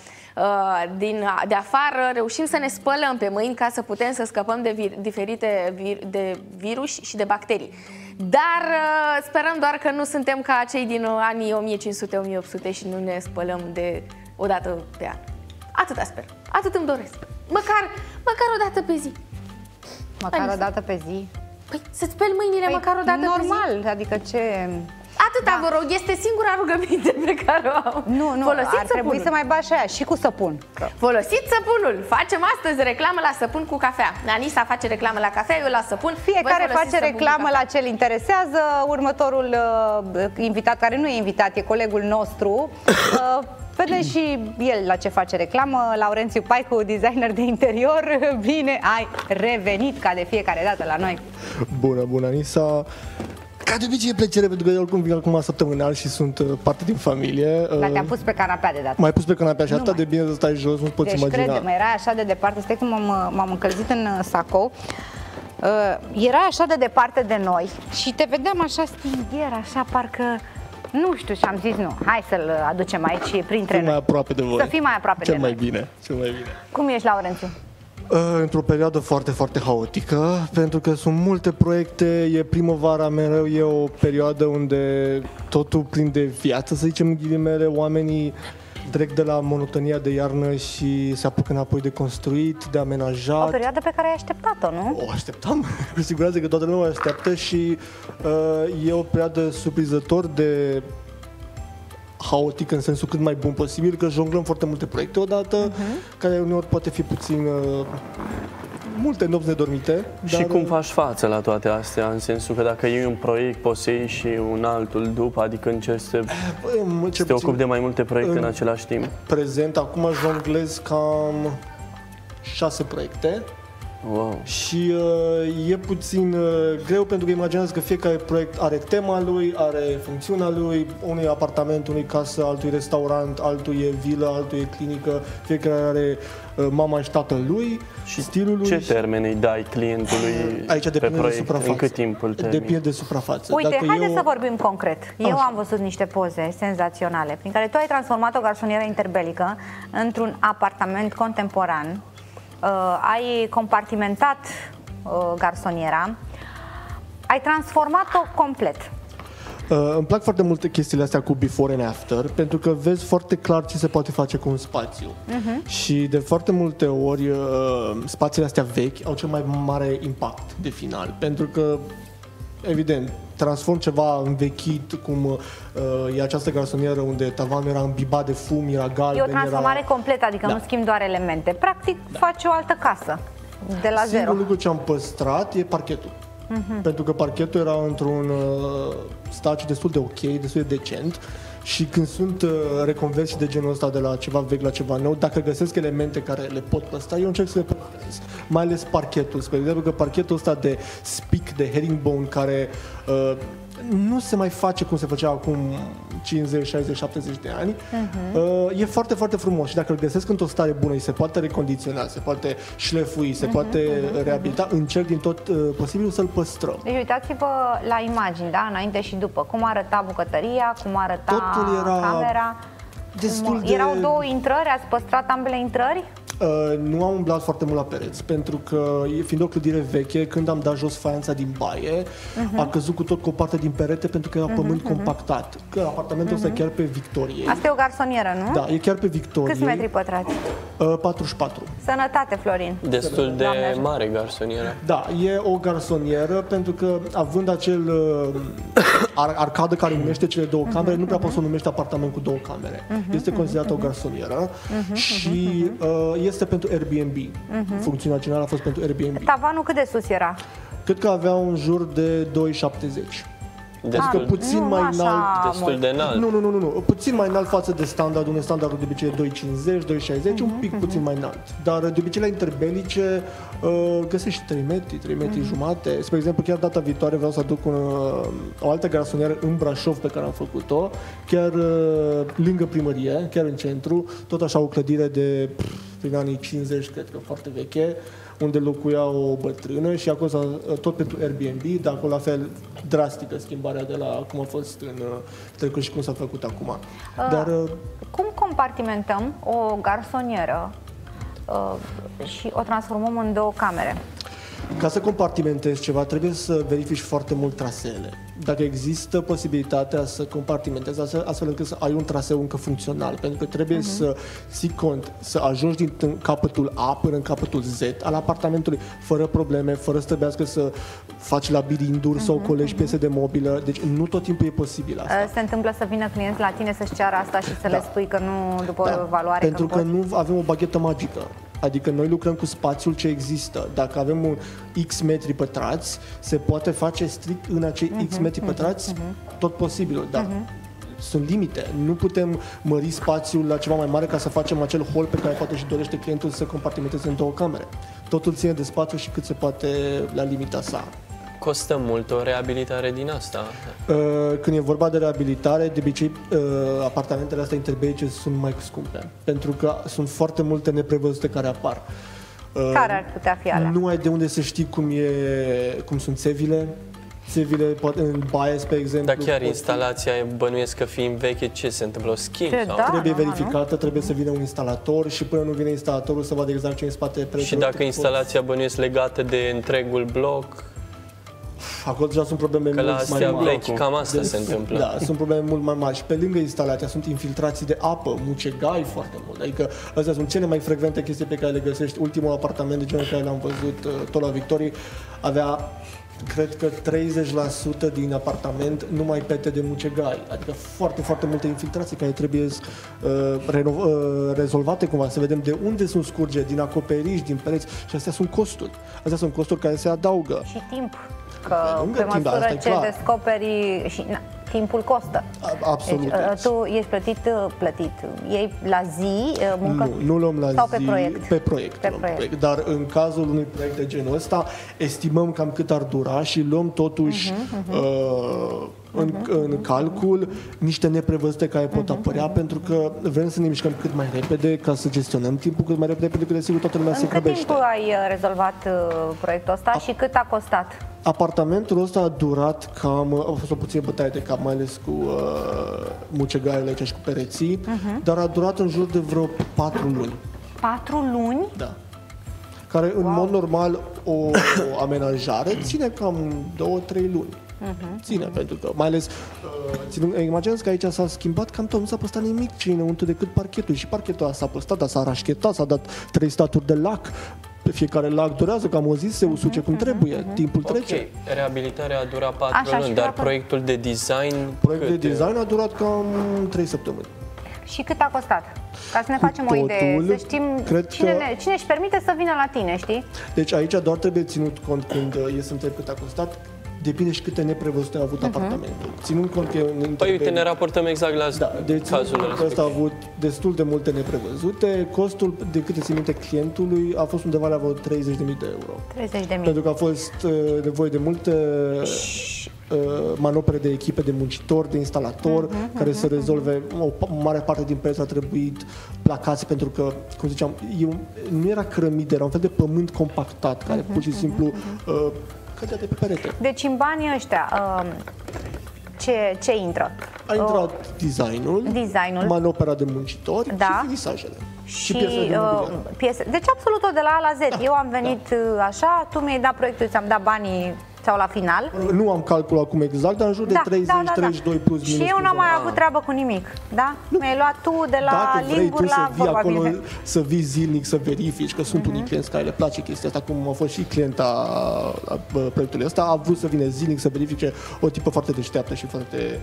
de afară, reușim să ne spălăm pe mâini ca să putem să scăpăm de diferite de virus și de bacterii. Dar sperăm doar că nu suntem ca cei din anii 1500-1800 și nu ne spălăm de o dată pe an. Atâta sper, atât îmi doresc. Măcar o dată pe zi. Măcar o dată pe zi? Păi să-ți speli mâinile măcar o dată pe zi. Normal, adică ce... Atâta vă rog, este singura rugăminte pe care o am. Nu, Folosiți ar trebui să mai bași aia și cu săpun. Folosiți săpunul. Facem astăzi reclamă la săpun cu cafea. Anisa face reclamă la cafea, eu la săpun. Fiecare face reclamă la ce-l interesează. Următorul invitat, care nu e invitat, e colegul nostru. Vedem și el la ce face reclamă. Laurențiu Paicu, designer de interior. Bine ai revenit ca de fiecare dată la noi. Bună, Anisa. Ca de obicei e plăcere, pentru că eu oricum vin acum săptămânal și sunt parte din familie. Dar te-am pus pe canapea de dată. M-ai pus pe canapea și atât de bine să stai jos, nu-ți poți imagina. Deci crede-mă, era așa de departe, stai cum m-am încălzit în sacou. Era așa de departe de noi și te vedeam așa stingher, așa parcă... Nu știu, și am zis nu, hai să-l aducem aici printre noi. Mai aproape de voi. Să fii mai aproape de noi. Cel mai bine. Cum ești, Laurențiu? Într-o perioadă foarte, foarte haotică, pentru că sunt multe proiecte, e primăvara, mereu e o perioadă unde totul prinde viață, să zicem în ghilimele, oamenii trec de la monotonia de iarnă și se apucă înapoi de construit, de amenajat. O perioadă pe care ai așteptat-o, nu? O așteptam, cu siguranță că toată lumea o așteaptă și e o perioadă surprinzător de haotic în sensul cât mai bun posibil, că jonglăm foarte multe proiecte odată, care uneori poate fi puțin multe nopți nedormite. Și cum faci față la toate astea, în sensul că dacă iei un proiect, poți să iei și un altul după, adică încerci să te ocupi de mai multe proiecte în același timp? Prezent, acum jonglez cam 6 proiecte. Wow. Și e puțin greu, pentru că imaginează că fiecare proiect are tema lui, are funcțiunea lui, unul e apartament, unul e casă, altul e restaurant, altul e vilă, altul e clinică, fiecare are mama și tatăl lui și stilul lui. Ce termeni îi dai clientului? Aici depinde de suprafață. În cât timp îl termini? Depinde de suprafață. Uite, haideți să vorbim concret. Eu am văzut niște poze senzaționale prin care tu ai transformat o garsonieră interbelică într-un apartament contemporan. Ai compartimentat garsoniera, ai transformat-o complet. Îmi plac foarte multe chestiile astea cu before and after, pentru că vezi foarte clar ce se poate face cu un spațiu. Și de foarte multe ori spațiile astea vechi au cel mai mare impact de final, pentru că, evident, transform ceva învechit, cum e această garsonieră unde tavanul era îmbibat de fum, era galben. E o transformare completă, adică nu schimbi doar elemente. Practic faci o altă casă, de la zero. Singurul lucru ce am păstrat e parchetul. pentru că parchetul era într-un stadiu destul de ok, destul de decent. Și când sunt reconversii de genul ăsta de la ceva vechi la ceva nou, dacă găsesc elemente care le pot păstra, eu încerc să le păstrez. Mai ales parchetul, spre exemplu că parchetul ăsta de spic, de herringbone, care nu se mai face cum se făcea acum 50, 60, 70 de ani, e foarte, foarte frumos și dacă îl găsesc într-o stare bună, îi se poate recondiționa, se poate șlefui, se poate reabilita, încerc din tot posibilul să-l păstrăm. Deci uitați-vă la imagini, da? Înainte și după. Cum arăta bucătăria, cum arăta camera. Erau două intrări, ați păstrat ambele intrări? Nu am umblat foarte mult la pereți, pentru că, fiind o clădire veche, când am dat jos faianța din baie, a căzut cu tot cu o parte din perete pentru că era pământ compactat. Că apartamentul ăsta e chiar pe Victoriei. Asta e o garsonieră, nu? Da, e chiar pe Victoriei. Câți metri pătrați? 44. Sănătate, Florin. Destul de mare garsonieră. Da, e o garsonieră pentru că, având acel arcadă care unește cele două camere, nu prea poți să o numești apartament cu două camere. Este considerată o garsonieră și este pentru Airbnb. Funcțiunea generală a fost pentru Airbnb. Tavanul cât de sus era? Cred că avea un jur de 2,70. Destul, puțin mai înalt. Destul de înalt. Nu. Puțin mai înalt față de standard, unde standardul de obicei e 2,50, 2,60, un pic puțin mai înalt. Dar de obicei la interbelice găsești 3 metri, 3 metri jumate. Spre exemplu, chiar data viitoare vreau să aduc o altă garsonieră în Brașov pe care am făcut-o, chiar lângă primărie, chiar în centru, tot așa o clădire de prin anii 50, cred că foarte veche, unde locuia o bătrână și acolo tot pentru Airbnb, dar acolo la fel drastică schimbarea de la cum a fost în trecut și cum s-a făcut acum. Dar cum compartimentăm o garsonieră și o transformăm în două camere? Ca să compartimentezi ceva, trebuie să verifici foarte mult traseele. Dacă există posibilitatea să compartimentezi astfel încât să ai un traseu încă funcțional, pentru că trebuie să ții cont, să ajungi din capătul A până în capătul Z al apartamentului, fără probleme, fără să trebuiască să faci labirinturi sau colegi piese de mobilă. Deci nu tot timpul e posibil asta. Se întâmplă să vină clienți la tine să-și ceară asta și să le spui că nu după evaluare? Pentru că nu avem o baghetă magică. Adică noi lucrăm cu spațiul ce există. Dacă avem un X metri pătrați, se poate face strict în acei X metri pătrați tot posibilul, dar sunt limite. Nu putem mări spațiul la ceva mai mare ca să facem acel hol pe care poate și dorește clientul să compartimenteze în două camere. Totul ține de spațiu și cât se poate la limita sa. Costă mult o reabilitare din asta? Când e vorba de reabilitare, de obicei apartamentele astea interbelice sunt mai scumpe, pentru că sunt foarte multe neprevăzute care apar. Care ar putea fi alea? Nu ai de unde să știi cum sunt țevile. Țevile, poate în baie, spre exemplu. Dar chiar instalația, bănuiesc că fiind veche, ce se întâmplă? O schimb? Trebuie verificată, trebuie să vină un instalator și până nu vine instalatorul să vadă exact ce în spate prețul. Și dacă instalația bănuiesc legată de întregul bloc? Acolo deja sunt probleme mult mai mari. Vechi, cam asta se întâmplă. Da, sunt probleme mult mai mari. Și pe lângă instalația sunt infiltrații de apă, mucegai foarte mult. Adică astea sunt cele mai frecvente chestii pe care le găsești. Ultimul apartament de genul care l-am văzut tot la Victoriei avea, cred că 30% din apartament numai pete de mucegai. Adică foarte, foarte multe infiltrații care trebuie rezolvate cumva, să vedem de unde sunt scurgeri, din acoperiș, din pereți. Și astea sunt costuri. Astea sunt costuri care se adaugă. Și timp. Că pe măsură ce descoperi și timpul costă. Absolut. Deci, tu ești plătit. Iei la zi muncă? Nu luăm la sau zi. Pe proiect? Pe proiect. Dar în cazul unui proiect de genul ăsta, estimăm cam cât ar dura și luăm totuși în calcul niște neprevăzute care pot apărea, pentru că vrem să ne mișcăm cât mai repede ca să gestionăm timpul cât mai repede, pentru că desigur toată lumea se grăbește. În cât timp ai rezolvat proiectul ăsta și cât a costat? Apartamentul ăsta a durat cam, a fost o puțină bătaie de cap, mai ales cu mucegaiele aici și cu pereții, dar a durat în jur de vreo 4 luni. 4 luni? Da. Care în mod normal o amenajare ține cam 2-3 luni. Ține, pentru că mai ales imaginează că aici s-a schimbat cam tot, nu s-a păstrat nimic ce înăuntru decât parchetul. Și parchetul ăsta s-a păstrat, dar s-a rașchetat, s-a dat 3 staturi de lac. Pe fiecare lac durează cam o zi, se usuce cum trebuie, timpul trece. Ok, reabilitarea a durat 4 luni, dar proiectul de design... Proiectul de design a durat cam 3 săptămâni. Și cât a costat? Ca să ne facem o idee, să știm cine își permite să vină la tine, știi? Deci aici doar trebuie ținut cont când e să întreb cât a costat. Depinde și câte neprevăzute a avut apartamentul. Ținând cont că Păi uite, ne raportăm exact la cazul respectiv. Ăsta a avut destul de multe neprevăzute. Costul, de câte țin minte, clientului a fost undeva la vreo 30.000 de euro. 30.000. Pentru că a fost nevoie de multe manopere de echipe de muncitori, de instalatori, care să rezolve o mare parte din preț a trebuit placați, pentru că, cum ziceam, nu era cărămidă, era un fel de pământ compactat, care pur și simplu cădea de pe perete. Deci în banii ăștia, ce intră? A intrat designul, manopera de muncitori și finisajele. Și piese. Deci absolut tot de la A la Z. Eu am venit așa, tu mi-ai dat proiectul, ți-am dat banii sau la final. Nu am calcul acum exact, dar în jur de 32 plus minus. Și eu n-am mai avut treabă cu nimic, da? Mi-ai luat tu de la linguri la vorba bine. Să vii zilnic, să verifici, că sunt unii clienți care le place chestia asta, cum a fost și clienta proiectului ăsta, a vrut să vină zilnic să verifice, o tipă foarte deșteaptă și foarte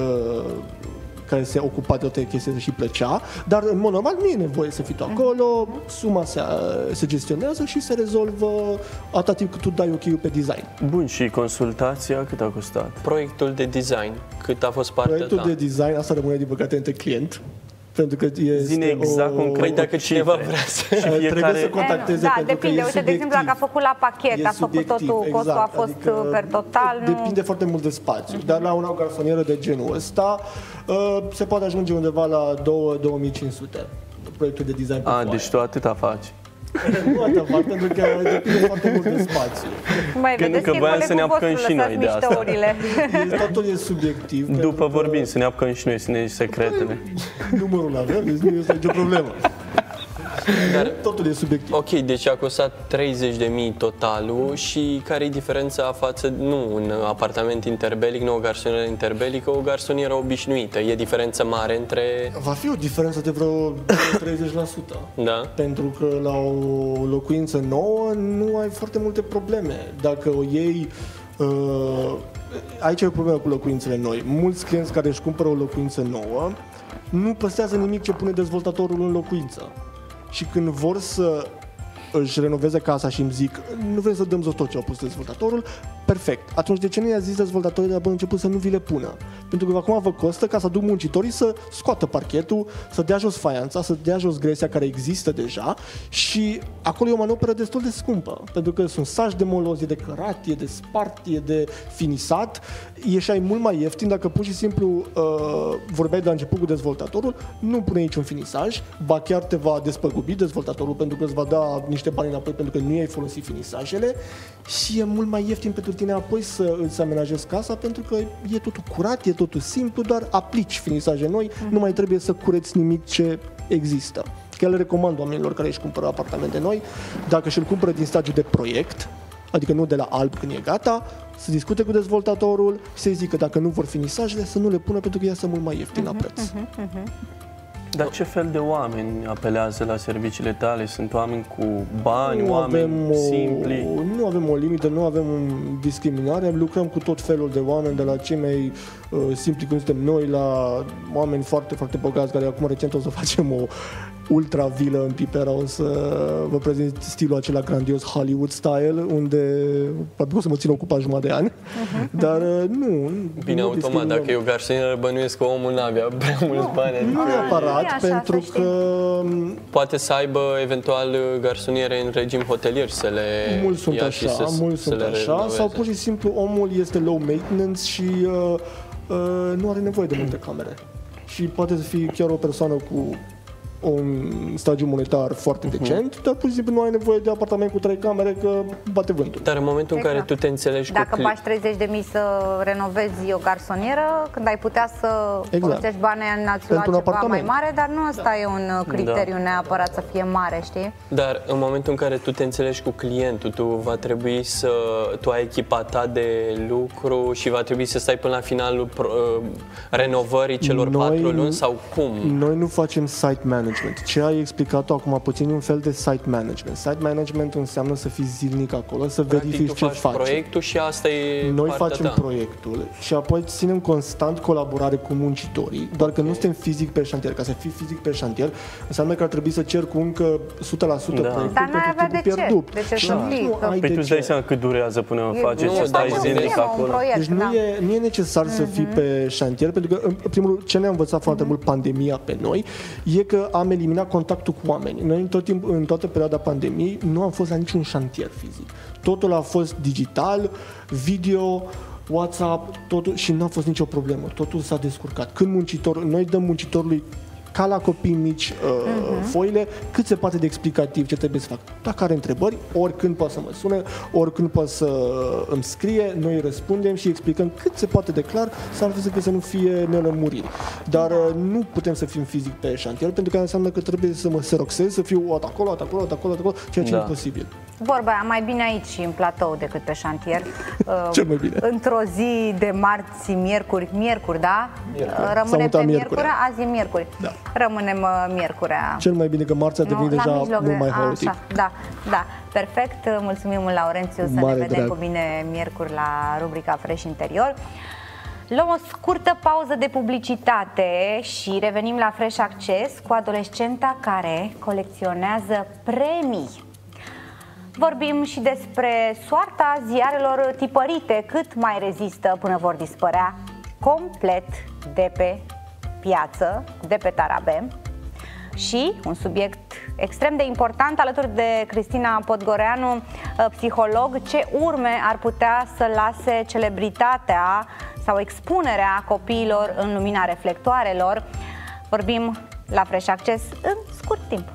care se ocupa de toate chestiile și plăcea, dar în mod normal nu e nevoie să fii tu acolo, suma se gestionează și se rezolvă atât timp cât tu dai ok-ul pe design. Bun, și consultația cât a costat? Proiectul de design, cât a fost partea ta? Proiectul de design, asta rămâne din păcate între client. Pentru că zine exact concret dacă cineva vrea să trebuie să contacteze, da, pentru depinde. că Uite, de exemplu, dacă a făcut la pachet, a făcut totul, costul a fost per total. Depinde foarte mult de spațiu. Dar la una garsonieră de genul ăsta se poate ajunge undeva la 2.000-2.500 proiectul de design. Deci tu atâta faci. Nu atâta, pentru că depinde foarte mult de spațiu. Că voiam să ne apucăm și noi de asta. Totul e subiectiv. După vorbim, să ne apucăm și noi, să ne secretele. Numărul avem, deci nu este nicio problemă. Dar totul e subiectiv. Ok, deci a costat 30.000 totalul și care e diferența față, nu un apartament interbelic, nu o garsonieră interbelică, o garsonieră obișnuită? E diferență mare între... Va fi o diferență de vreo 30%. Da. Pentru că la o locuință nouă nu ai foarte multe probleme. Dacă o iei... aici e o problemă cu locuințele noi. Mulți clienți care își cumpără o locuință nouă nu păstrează nimic ce pune dezvoltatorul în locuință. Și când vor să își renoveze casa și îmi zic, nu vrem să dăm tot ce a pus dezvoltatorul, perfect. Atunci de ce nu i-a zis dezvoltatorul de la bun început să nu vi le pună? Pentru că acum vă costă ca să duc muncitorii să scoată parchetul, să dea jos faianța, să dea jos gresia care există deja și acolo e o manoperă destul de scumpă. Pentru că sunt saci de moloz, e de cărat, e de spart, e de finisat. E și ai mult mai ieftin dacă pur și simplu vorbeai de la început cu dezvoltatorul, nu pune niciun finisaj, ba chiar te va despăgubi dezvoltatorul pentru că îți va da niște bani înapoi pentru că nu ai folosit finisajele și e mult mai ieftin pentru tine apoi să îți amenajezi casa pentru că e totul curat, e totul simplu, doar aplici finisaje noi, nu mai trebuie să cureți nimic ce există. Chiar le recomand oamenilor care își cumpără apartamente noi, dacă și-l cumpără din stadiul de proiect, adică nu de la alb când e gata, să discute cu dezvoltatorul și să-i zică dacă nu vor finisajele să nu le pună pentru că iasă mult mai ieftin la preț. Dar ce fel de oameni apelează la serviciile tale? Sunt oameni cu bani, oameni simpli? Nu avem o limită, nu avem discriminare, lucrăm cu tot felul de oameni, de la cei mai simpli cum suntem noi, la oameni foarte, foarte bogați, care acum recent o să facem o ultra vilă în Pipera, o să vă prezint stilul acela grandios Hollywood style, unde probabil o să mă țin ocupat jumătate de ani, dar nu. Bine, automat, dacă e o garsonieră, bănuiesc că omul n-avea prea mulți bani. Nu neapărat, pentru că... Poate să aibă eventual garsoniere în regim hotelier să le mulți sunt așa, sau pur și simplu omul este low maintenance și nu are nevoie de multe camere. Și poate să fie chiar o persoană cu un stagiu monetar foarte decent, dar pur și simplu nu ai nevoie de apartament cu 3 camere că bate vântul. Dar în momentul în care tu te înțelegi dacă bagi 30.000 să renovezi o garsonieră, când ai putea să folosești banii în a lua ceva mai mare, dar nu ăsta e un criteriu neapărat să fie mare, știi? Dar în momentul în care tu te înțelegi cu clientul, tu va trebui să tu ai echipa ta de lucru și va trebui să stai până la finalul renovării celor 4 luni sau cum? Noi nu facem site management. management. Ce ai explicat-o acum puțin e un fel de site management. Site management înseamnă să fii zilnic acolo, să verifici ce faci. Proiectul și asta e Noi partea facem ta. proiectul și apoi ținem constant colaborare cu muncitorii, doar că nu suntem fizic pe șantier. Ca să fii fizic pe șantier, înseamnă că ar trebui să cer cu încă 100% proiectul Dar n-ai avea de ce. pierdut. De ce să fii? Păi tu îți dai seama cât durează până faci și nu, stai dar zilnic acolo. Deci nu e necesar să fii pe șantier, pentru că, în primul rând, ce ne-a învățat foarte mult pandemia pe noi, e că am eliminat contactul cu oameni. Noi, în toată perioada pandemiei, nu am fost la niciun șantier fizic. Totul a fost digital, video, WhatsApp, totul, și nu a fost nicio problemă. Totul s-a descurcat. Când noi dăm muncitorului ca la copii mici foile, cât se poate de explicativ ce trebuie să fac. Dacă are întrebări, oricând poate să mă sune, oricând poate să îmi scrie, noi răspundem și explicăm cât se poate de clar, s-ar fi să nu fie nelămuriri. Dar nu putem să fim fizic pe șantier, pentru că înseamnă că trebuie să mă seroxez, să fiu acolo, ceea ce e imposibil. Vorba aia, mai bine aici în platou decât pe șantier. Cel mai bine. Într-o zi de marți, miercuri, da? Rămânem pe miercuri, azi e miercuri. Da. Rămânem miercurea. Cel mai bine că marțea devine deja mult mai haotic. Da, perfect. Mulțumim mult, Laurențiu, să ne vedem cu bine miercuri la rubrica Fresh Interior. Luăm o scurtă pauză de publicitate și revenim la Fresh Access cu adolescenta care colecționează premii. Vorbim și despre soarta ziarelor tipărite, cât mai rezistă până vor dispărea complet de pe piață, de pe tarabe. Și un subiect extrem de important alături de Cristina Podgoreanu, psiholog, ce urme ar putea să lase celebritatea sau expunerea copiilor în lumina reflectoarelor. Vorbim la Fresh Access în scurt timp.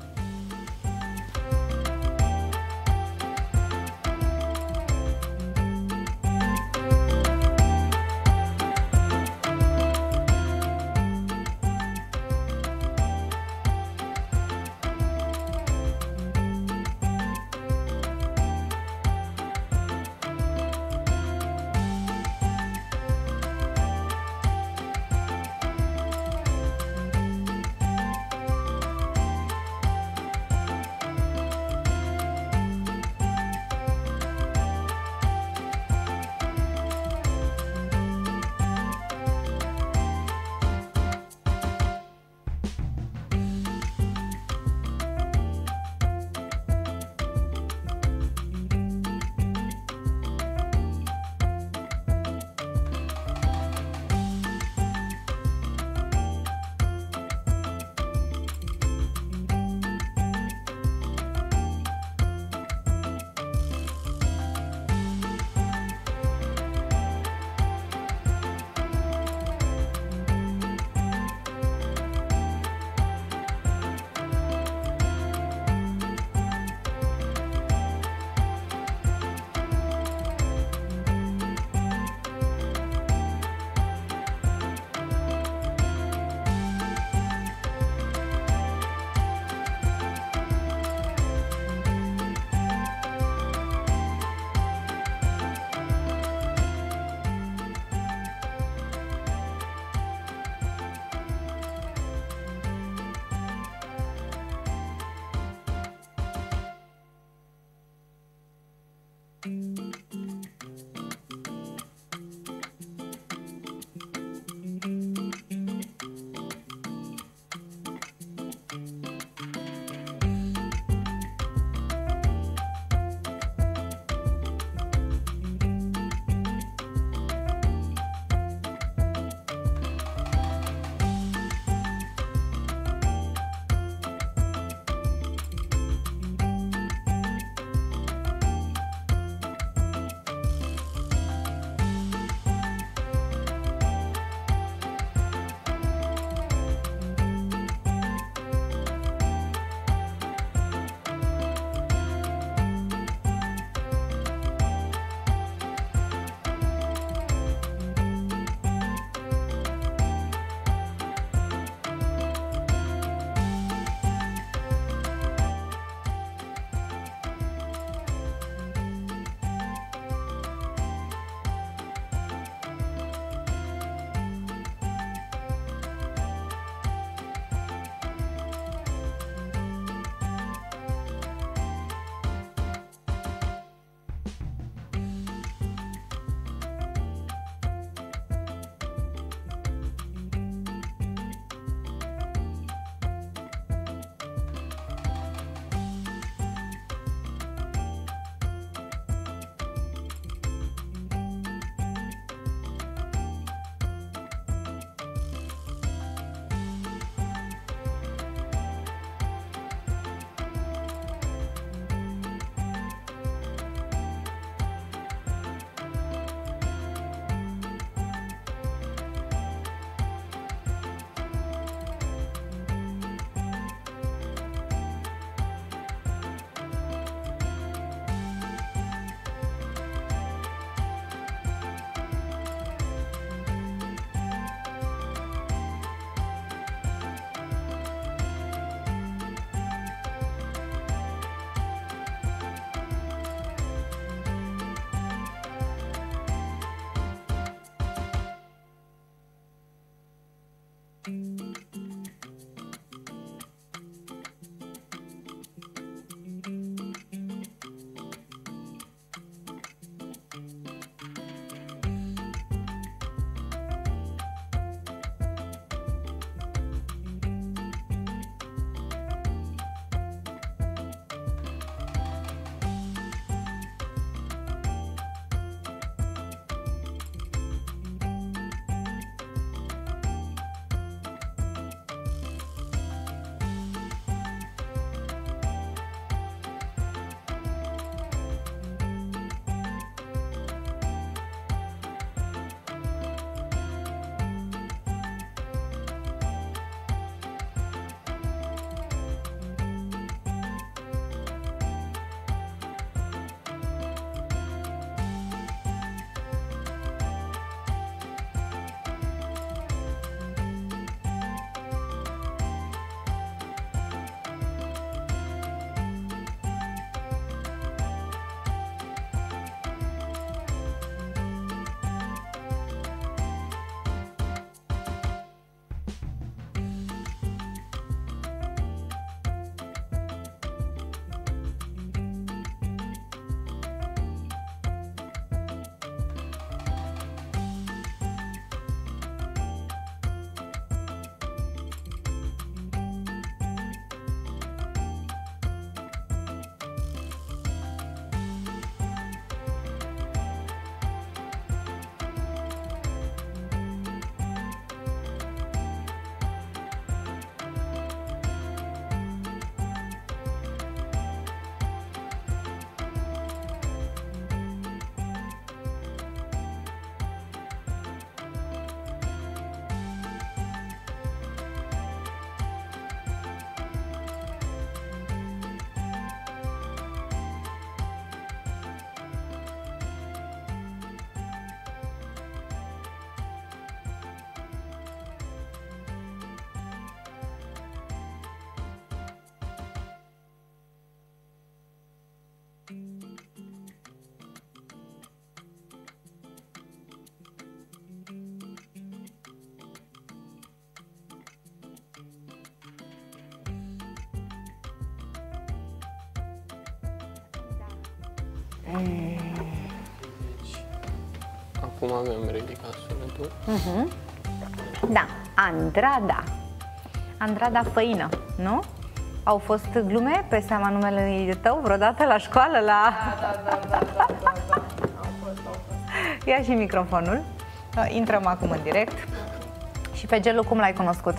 Acum avem ridicat sunetul. Da, Andrada. Andrada Făină, nu? Au fost glume pe seama numelui tău vreodată la școală? Da. Au fost. Ia și microfonul. Intrăm acum în direct. Și pe Gelu cum l-ai cunoscut?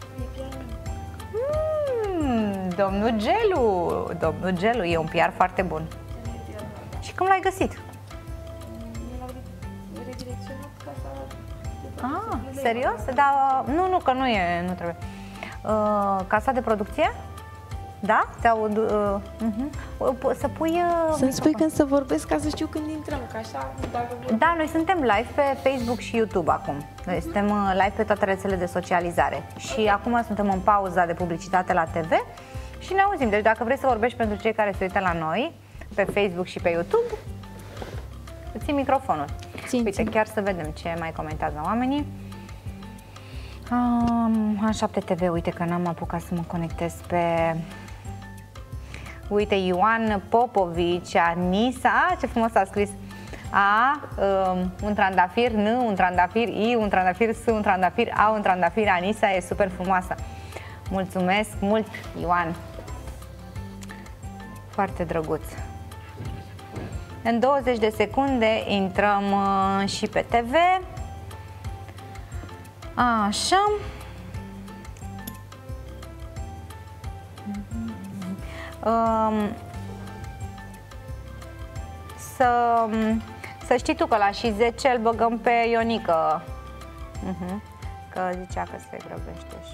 Domnul Gelu e un PR foarte bun. Și cum l-ai găsit? Serios? Dar nu, că nu trebuie. Casa de producție? Da? Să pui... Să-mi spui când să vorbesc ca să știu când intrăm, că așa... Da, noi suntem live pe Facebook și YouTube acum. Noi suntem live pe toate rețelele de socializare. Și acum suntem în pauza de publicitate la TV și ne auzim. Deci dacă vrei să vorbești pentru cei care se uită la noi pe Facebook și pe YouTube, îți ții microfonul. Uite, chiar să vedem ce mai comentează oamenii. A7 TV, uite că n-am apucat să mă conectez pe... Uite, Ioan Popovici, Anisa, ce frumos a scris. Un trandafir, un trandafir, un trandafir, un trandafir, un trandafir, Anisa, e super frumoasă. Mulțumesc mult, Ioan. Foarte drăguț. În 20 de secunde intrăm și pe TV. Așa. Să știi tu că la și 10 îl băgăm pe Ionică. Că zicea că se grăbește și...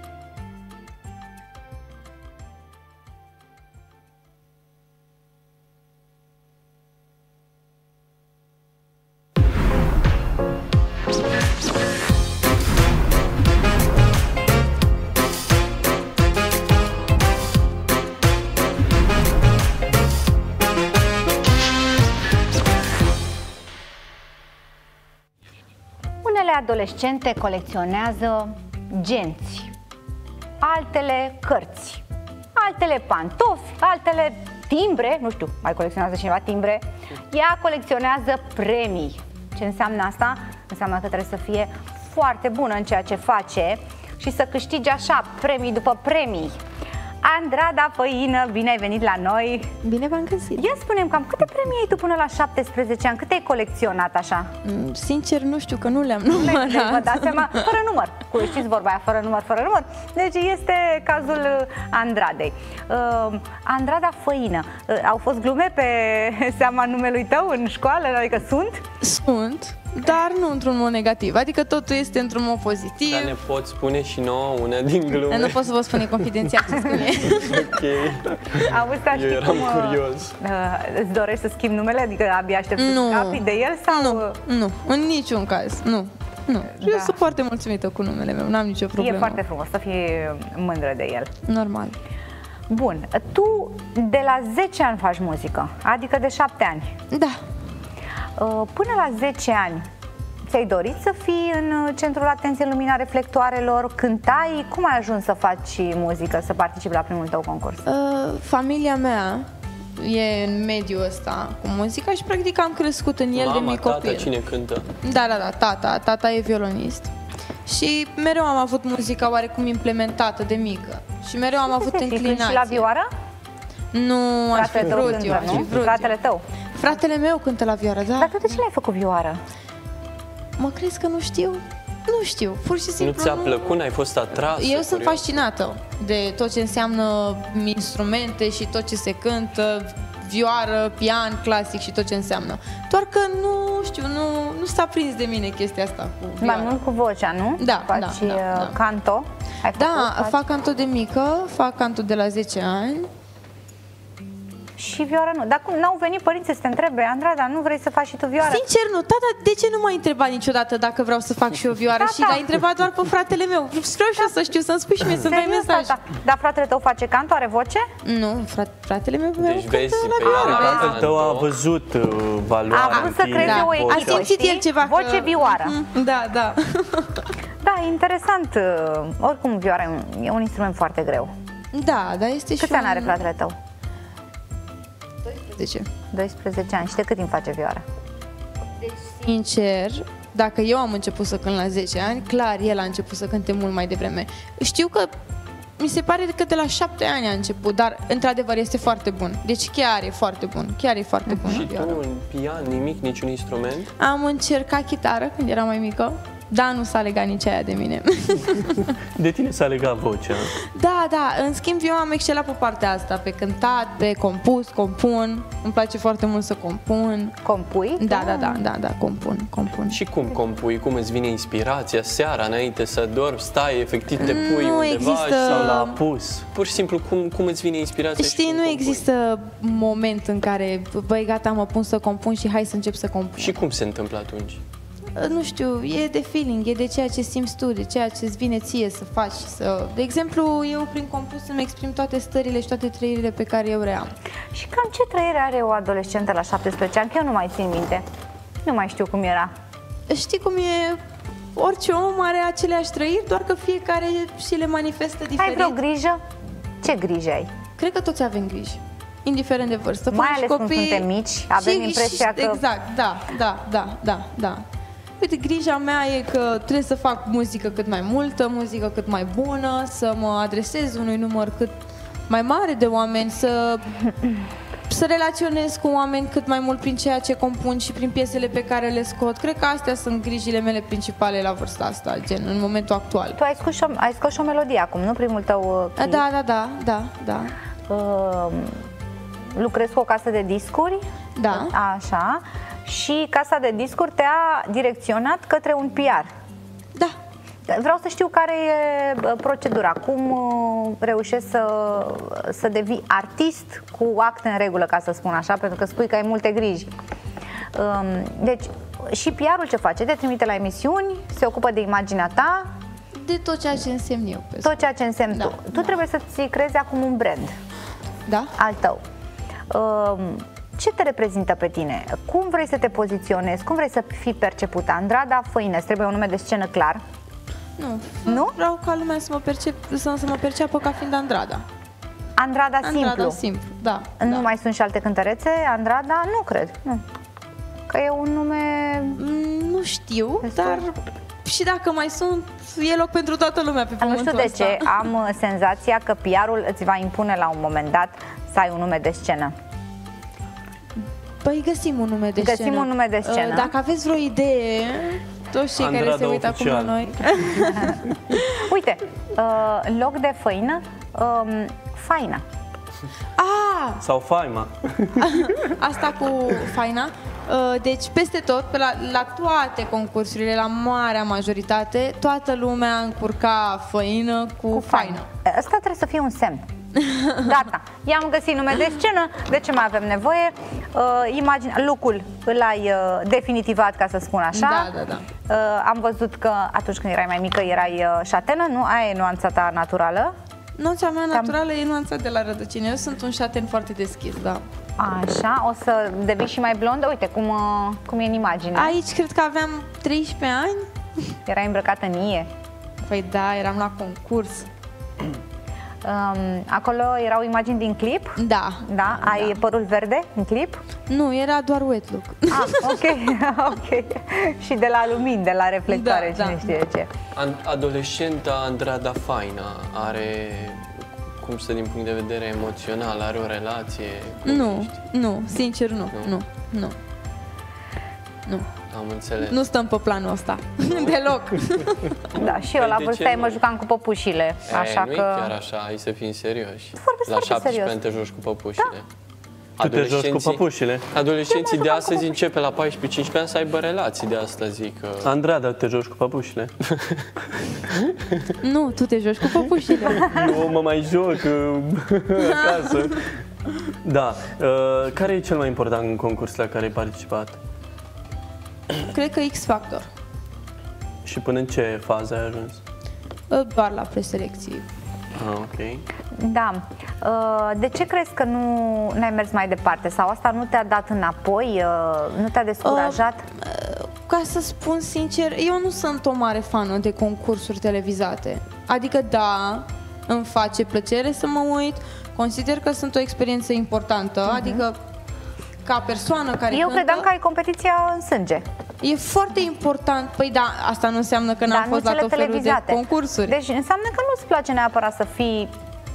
Adolescente colecționează genți, altele cărți, altele pantofi, altele timbre, nu știu, mai colecționează cineva timbre? Ea colecționează premii. Ce înseamnă asta? Înseamnă că trebuie să fie foarte bună în ceea ce face și să câștige așa premii după premii. Andrada Făină, bine ai venit la noi! Bine v-am găsit! Ia spune-mi, cam câte premii ai tu până la 17 ani? Câte ai colecționat așa? Sincer, nu știu, că nu le-am numărat. Vă dați seama, fără număr. Știți vorba aia, fără număr, fără număr. Deci este cazul Andradei. Andrada Făină, au fost glume pe seama numelui tău în școală? Adică sunt? Sunt. Dar nu într-un mod negativ, adică totul este într-un mod pozitiv. Dar ne poți spune și nouă una din glume? Nu pot să vă spune confidențial ce scrie. Ok. Eu eram curios. Îți dorești să schimbi numele? Adică abia aștept să scapi de el? Sau? Nu, în niciun caz, nu. Eu sunt foarte mulțumită cu numele meu, n-am nicio problemă. E foarte frumos să fii mândră de el. Normal. Bun, tu de la 10 ani faci muzică, adică de 7 ani. Da. Până la 10 ani ți-ai dorit să fii în centrul atenției, în lumina reflectoarelor? Cântai? Cum ai ajuns să faci muzică, să participi la primul tău concurs? Familia mea e în mediul ăsta cu muzica și practic am crescut în el de mic copil. Tata, cine cântă? Da, tata e violonist. Și mereu am avut muzica oarecum implementată de mică. Și mereu am avut înclinație. Și la vioară? Nu, aș fi vrut eu. Fratele tău? Fratele meu cântă la vioară, da. Dar tu de ce l-ai făcut vioară? Mă crezi că nu știu? Nu știu, pur și simplu. Nu ți-a plăcut? N-ai fost atrasă? Eu sunt fascinată de tot ce înseamnă instrumente și tot ce se cântă, vioară, pian, clasic și tot ce înseamnă. Doar că nu știu, nu s-a prins de mine chestia asta cu vioara. Mai mult cu vocea, nu? Da, faci da. canto? Fac canto de mică, fac canto de la 10 ani. Și vioară nu. Dar cum n-au venit părinții să te întrebe, Andrada, nu vrei să faci și tu vioară? Sincer nu, tata, de ce nu m-a întrebat niciodată dacă vreau să fac și eu vioară? Și l-a întrebat doar pe fratele meu. Vreau și eu să știu, să-mi spui și mie, să-mi dai mesaj. Dar fratele tău face canto, are voce? Nu, fratele meu deci vezi, tatăl tău a văzut valoarea. A vrut să creeze o echipă, a simțit el ceva voce vioară. Da. Da, interesant. Oricum, vioara e un instrument foarte greu. Da, dar este și câți ani are fratele tău? 12 ani. Și de cât timp face vioară? Deci, sincer, dacă eu am început să cânt la 10 ani, clar, el a început să cânte mult mai devreme. Știu că mi se pare că de la 7 ani a început, dar într-adevăr este foarte bun. Deci chiar e foarte bun, Și tu, un pian, nimic, niciun instrument? Am încercat chitară când eram mai mică, dar nu s-a legat nici aia de mine. De tine s-a legat vocea. Da, în schimb eu am excelat pe partea asta, pe cântat, pe compus, compun. Îmi place foarte mult să compun. Compui? Da, compun. Și cum compui? Cum îți vine inspirația? Seara, înainte să dormi, stai, efectiv te pui nu undeva există... sau la apus? Pur și simplu, cum îți vine inspirația? Știi, nu există moment în care, băi, gata, mă pun să compun și hai să încep să compun. Și cum se întâmplă atunci? Nu știu, e de feeling, e de ceea ce simți tu, de ceea ce îți vine ție să faci. De exemplu, eu prin compus îmi exprim toate stările și toate trăirile pe care eu le am. Și cam ce trăire are o adolescentă la 17 ani? Că eu nu mai țin minte. Nu mai știu cum era. Știi cum e? Orice om are aceleași trăiri, doar că fiecare și le manifestă diferit. Ai vreo grijă? Ce grijă ai? Cred că toți avem griji, indiferent de vârstă. Mai ales când suntem mici, avem impresia că... Exact, da. Uite, grija mea e că trebuie să fac muzică cât mai multă, muzică cât mai bună, să mă adresez unui număr cât mai mare de oameni, să relaționez cu oameni cât mai mult prin ceea ce compun și prin piesele pe care le scot. Cred că astea sunt grijile mele principale la vârsta asta, gen, în momentul actual. Tu ai scos și o melodie acum, nu? Primul tău clip. Da. Lucrezi cu o casă de discuri? Da. Așa. Și casa de discuri te-a direcționat către un PR. Da. Vreau să știu care e procedura. Cum reușești să devii artist cu acte în regulă, ca să spun așa, pentru că spui că ai multe griji. Deci, și PR-ul ce face? Te trimite la emisiuni, se ocupă de imaginea ta? De tot ceea ce însemn eu. Tot ceea ce însemn tu. Tu trebuie să-ți creezi acum un brand. Da. Al tău. Ce te reprezintă pe tine? Cum vrei să te poziționezi? Cum vrei să fii percepută? Andrada Făină, trebuie un nume de scenă clar? Nu? Vreau ca lumea să mă perceapă ca fiind Andrada. Andrada simplu? Da. Nu mai sunt și alte cântărețe? Andrada? Nu cred. Nu. Că e un nume... Nu știu, dar și dacă mai sunt, e loc pentru toată lumea pe pământul ăsta. Nu știu de ce, am senzația că PR-ul îți va impune la un moment dat să ai un nume de scenă. Păi găsim un nume de scenă. Dacă aveți vreo idee, toți cei care se uită acum la noi. Uite, loc de făină, faina. Sau faima. Asta cu faina. Deci peste tot, la toate concursurile, la marea majoritate, toată lumea încurca făină cu faină. Asta trebuie să fie un semn. Gata, i-am găsit nume de scenă, de ce mai avem nevoie? Look-ul îl ai definitivat, ca să spun așa. Da. Am văzut că atunci când erai mai mică erai șatenă, nu? Aia e nuanța ta naturală? Nuanța mea naturală e nuanța de la rădăcină. Eu sunt un șaten foarte deschis, da. Așa, o să devii și mai blondă? Uite cum e în imagine. Aici cred că aveam 13 ani. Erai îmbrăcată în ie? Păi da, eram la concurs. Acolo erau imagini din clip? Da. Ai părul verde în clip? Nu, era doar wet look. Ok. Și de la lumini, de la reflectoare, cine știe de ce. Adolescenta Andrada Făină are, cum să din punct de vedere emoțional, are o relație? Nu, sincer nu. Am înțeles. Nu stăm pe planul ăsta, deloc. Da, și eu la vârsta ei mă jucam cu păpușile, așa că... Nu e chiar așa, hai să fim serioși. La 17 ani te joci cu păpușile. Tu te joci cu păpușile? Adolescenții de astăzi începe la 14-15 ani să aibă relații, de asta zic. Andrada, te joci cu păpușile? Nu, tu te joci cu păpușile. Eu mă mai joc acasă. Da. Care e cel mai important concurs la care ai participat? Cred că X Factor. Și până în ce fază ai ajuns? Doar la preselecții. Ok. Da. De ce crezi că nu ai mers mai departe? Sau asta nu te-a dat înapoi? Nu te-a descurajat? Ca să spun sincer, eu nu sunt o mare fană de concursuri televizate. Adică da, îmi face plăcere să mă uit, consider că sunt o experiență importantă, adică ca persoană care Eu cântă, credeam că ai competiția în sânge. e foarte important. Păi da, asta nu înseamnă că n-am fost la tot felul de concursuri. Deci înseamnă că nu-ți place neapărat să fii,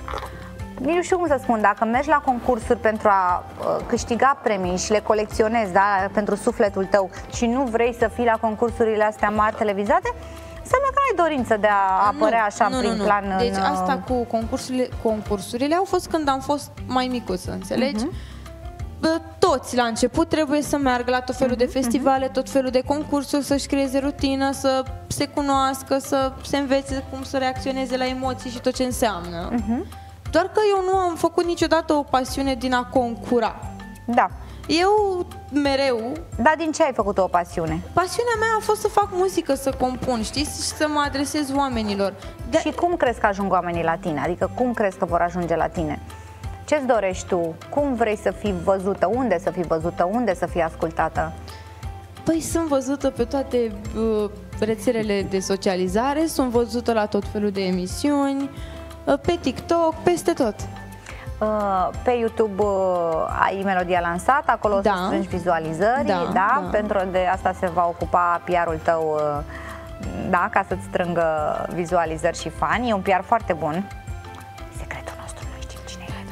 nu știu cum să spun, dacă mergi la concursuri pentru a câștiga premii și le colecționezi, da, pentru sufletul tău, și nu vrei să fii la concursurile astea mari televizate, înseamnă că ai dorință de a apărea prin plan. Deci asta cu concursurile au fost când am fost mai micuță, înțelegi? Toți la început trebuie să meargă la tot felul de festivale, tot felul de concursuri, să-și creeze rutină, să se cunoască, să se învețe cum să reacționeze la emoții și tot ce înseamnă. Doar că eu nu am făcut niciodată o pasiune din a concura. Da. Eu mereu... Dar din ce ai făcut o pasiune? Pasiunea mea a fost să fac muzică, să compun, știi? Și să mă adresez oamenilor. Și cum crezi că ajung oamenii la tine? Adică cum crezi că vor ajunge la tine? Ce-ți dorești tu? Cum vrei să fii văzută? Unde să fii văzută? Unde să fii ascultată? Păi sunt văzută pe toate rețelele de socializare, sunt văzută la tot felul de emisiuni, pe TikTok, peste tot. Pe YouTube ai melodia lansată, acolo o să strângi vizualizări, da? Pentru de asta se va ocupa PR-ul tău, da, ca să-ți strângă vizualizări și fani. E un PR foarte bun. Secretul nostru, noi știm cine e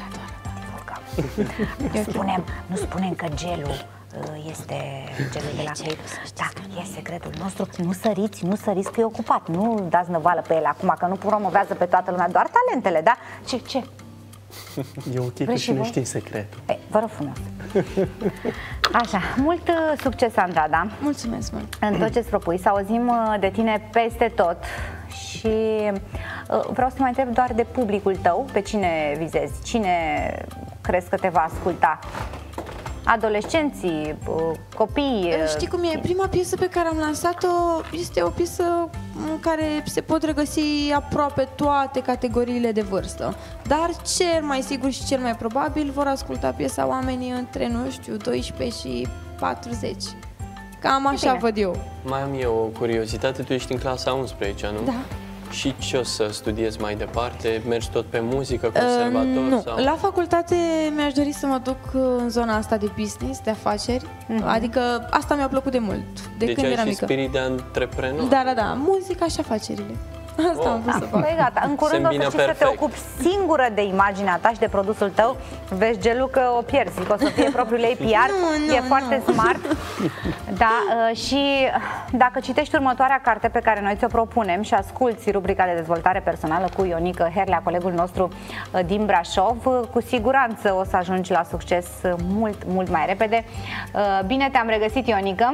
divulgăm. Nu spunem că gelul este gelul de la clip. Da, e secretul nostru. Nu săriți că e ocupat. Nu dați năvală pe el acum, că nu promovează pe toată lumea, doar talentele, da? Ce? E ok că și nu știi secretul. Vă rog frumos. Așa, mult succes, Sandra, da? Mulțumesc mult. În tot ce-ți propui, să auzim de tine peste tot. Și vreau să mai întreb doar de publicul tău, pe cine vizezi? Cine crezi că te va asculta? Adolescenții, copii? Știi cum e? Prima piesă pe care am lansat-o este o piesă în care se pot regăsi aproape toate categoriile de vârstă. Dar cel mai sigur și cel mai probabil vor asculta piesa oamenii între, nu știu, 12 și 40. Cam așa văd eu. Mai am eu o curiozitate, tu ești în clasa 11, nu? Da. Și ce o să studiezi mai departe? Mergi tot pe muzică, conservator? Nu, sau? la facultate mi-aș dori să mă duc în zona asta de business, de afaceri. Adică asta mi-a plăcut de mult, de când eram mică. Deci ai și spirit de antreprenor. Da, muzica și afacerile. Asta am vrut să fac. Păi gata, în curând o să știi să te ocupi singură de imaginea ta și de produsul tău. Vezi, Gelu, că o pierzi, că o să fie propriul ei PR. E foarte smart. Da, și dacă citești următoarea carte pe care noi ți-o propunem și asculți rubrica de dezvoltare personală cu Ionică Herlea, colegul nostru din Brașov, cu siguranță o să ajungi la succes mult mai repede. Bine te-am regăsit, Ionică.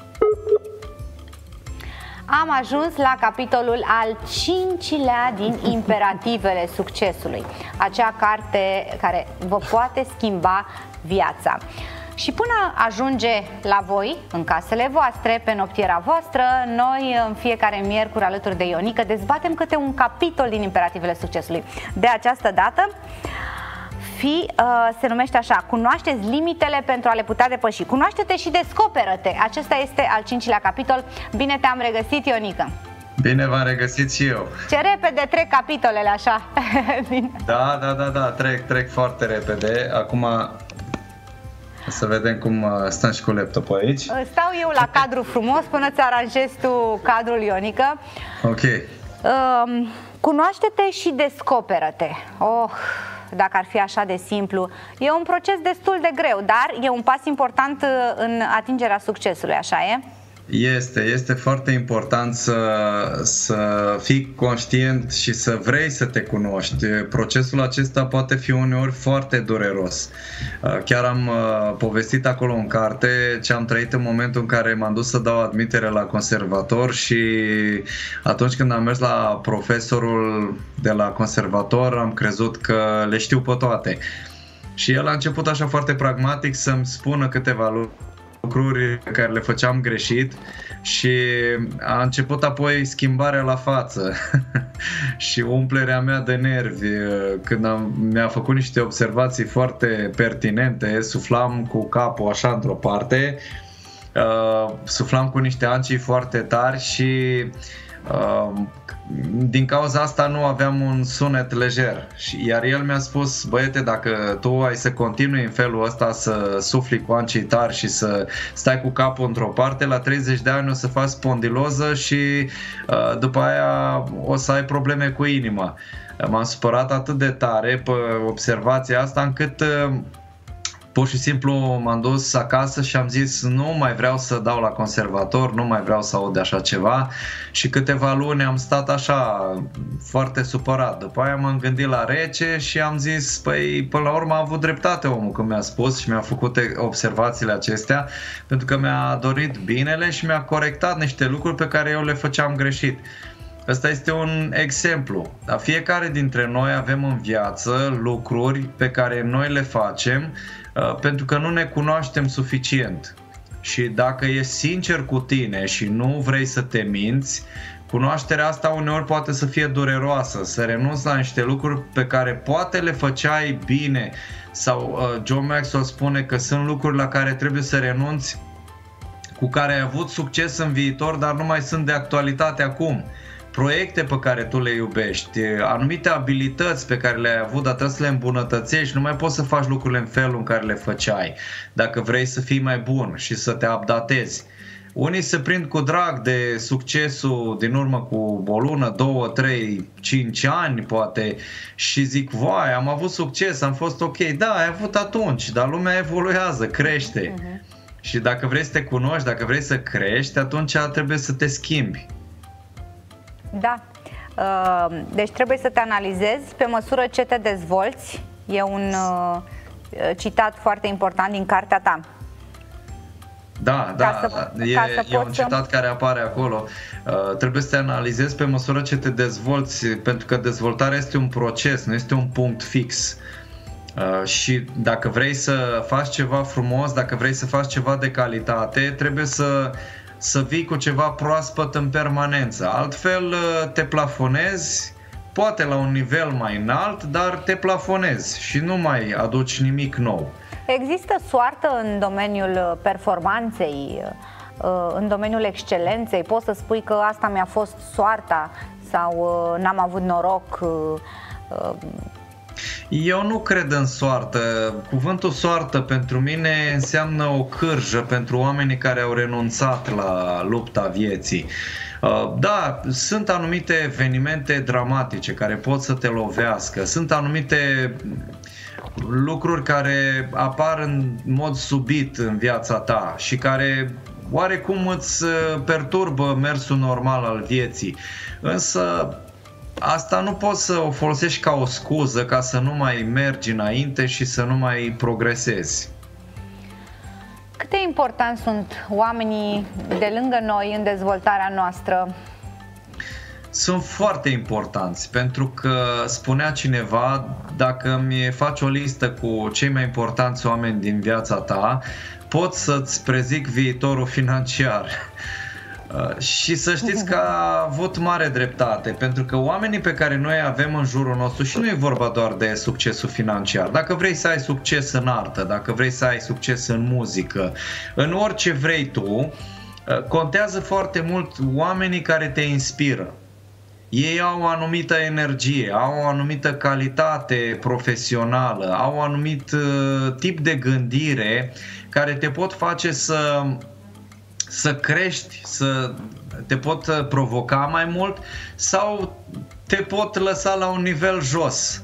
Am ajuns la capitolul al 5-lea din imperativele succesului. Acea carte care vă poate schimba viața. Și până ajunge la voi, în casele voastre, pe noptiera voastră, noi în fiecare miercuri alături de Ionică dezbatem câte un capitol din imperativele succesului. De această dată se numește așa: cunoaște-ți limitele pentru a le putea depăși. Cunoaște-te și descoperă-te. Acesta este al 5-lea capitol. Bine te-am regăsit, Ionică. Bine v-am regăsit și eu. Ce repede trec capitolele așa. Da, trec foarte repede. Acum să vedem cum stăm și cu laptopul aici. Stau eu la cadru frumos până ți aranjezi tu cadrul, Ionică. Ok. Cunoaște-te și descoperă-te. Dacă ar fi așa de simplu. E un proces destul de greu, dar e un pas important în atingerea succesului, așa e? Este foarte important să fii conștient și să vrei să te cunoști. Procesul acesta poate fi uneori foarte dureros. Chiar am povestit acolo în carte ce am trăit în momentul în care m-am dus să dau admitere la conservator și atunci când am mers la profesorul de la conservator am crezut că le știu pe toate. Și el a început așa foarte pragmatic să-mi spună câteva lucruri care le făceam greșit și a început apoi schimbarea la față și umplerea mea de nervi când mi-a făcut niște observații foarte pertinente. Suflam cu capul așa într-o parte, suflam cu niște ancii foarte tari și Din cauza asta nu aveam un sunet lejer. Iar el mi-a spus: băiete, dacă tu ai să continui în felul ăsta să sufli cu ancii tari și să stai cu capul într-o parte, la 30 de ani o să faci spondiloză și după aia o să ai probleme cu inima. M-am supărat atât de tare pe observația asta încât pur și simplu m-am dus acasă și am zis: nu mai vreau să dau la conservator, nu mai vreau să aud de așa ceva. Și câteva luni am stat așa foarte supărat. După aia m-am gândit la rece și am zis: păi până la urmă a avut dreptate omul când mi-a spus și mi-a făcut observațiile acestea, pentru că mi-a dorit binele și mi-a corectat niște lucruri pe care eu le făceam greșit. Ăsta este un exemplu. Dar fiecare dintre noi avem în viață lucruri pe care noi le facem pentru că nu ne cunoaștem suficient. Și dacă ești sincer cu tine și nu vrei să te minți, cunoașterea asta uneori poate să fie dureroasă, să renunți la niște lucruri pe care poate le făceai bine. Sau John Maxwell spune că sunt lucruri la care trebuie să renunți, cu care ai avut succes în viitor, dar nu mai sunt de actualitate acum. Proiecte pe care tu le iubești, anumite abilități pe care le-ai avut, dar trebuie să le îmbunătățești, nu mai poți să faci lucrurile în felul în care le făceai, dacă vrei să fii mai bun și să te updatezi. Unii se prind cu drag de succesul din urmă cu o lună, 2, 3, 5 ani poate și zic: vai, am avut succes, am fost ok. Da, ai avut atunci, dar lumea evoluează, crește. Și dacă vrei să te cunoști, dacă vrei să crești, atunci trebuie să te schimbi. Da. Deci trebuie să te analizezi pe măsură ce te dezvolți. E un citat foarte important din cartea ta. Da, e un citat care apare acolo. Trebuie să te analizezi pe măsură ce te dezvolți, pentru că dezvoltarea este un proces, nu este un punct fix. Și dacă vrei să faci ceva frumos, dacă vrei să faci ceva de calitate, trebuie să vii cu ceva proaspăt în permanență. Altfel te plafonezi, poate la un nivel mai înalt, dar te plafonezi și nu mai aduci nimic nou. Există soartă în domeniul performanței, în domeniul excelenței? Poți să spui că asta mi-a fost soarta sau n-am avut noroc? Eu nu cred în soartă. Cuvântul soartă pentru mine înseamnă o cârjă pentru oamenii care au renunțat la lupta vieții. Da, sunt anumite evenimente dramatice care pot să te lovească, sunt anumite lucruri care apar în mod subit în viața ta și care oarecum îți perturbă mersul normal al vieții. Însă asta nu poți să o folosești ca o scuză ca să nu mai mergi înainte și să nu mai progresezi. Cât de importanți sunt oamenii de lângă noi în dezvoltarea noastră? Sunt foarte importanți, pentru că spunea cineva: dacă mi faci o listă cu cei mai importanți oameni din viața ta, pot să-ți prezic viitorul financiar. Și să știți că a avut mare dreptate, pentru că oamenii pe care noi avem în jurul nostru, și nu e vorba doar de succesul financiar, dacă vrei să ai succes în artă, dacă vrei să ai succes în muzică, în orice vrei tu, contează foarte mult oamenii care te inspiră. Ei au o anumită energie, au o anumită calitate profesională, au un anumit tip de gândire care te pot face să crești, să te pot provoca mai mult sau te pot lăsa la un nivel jos.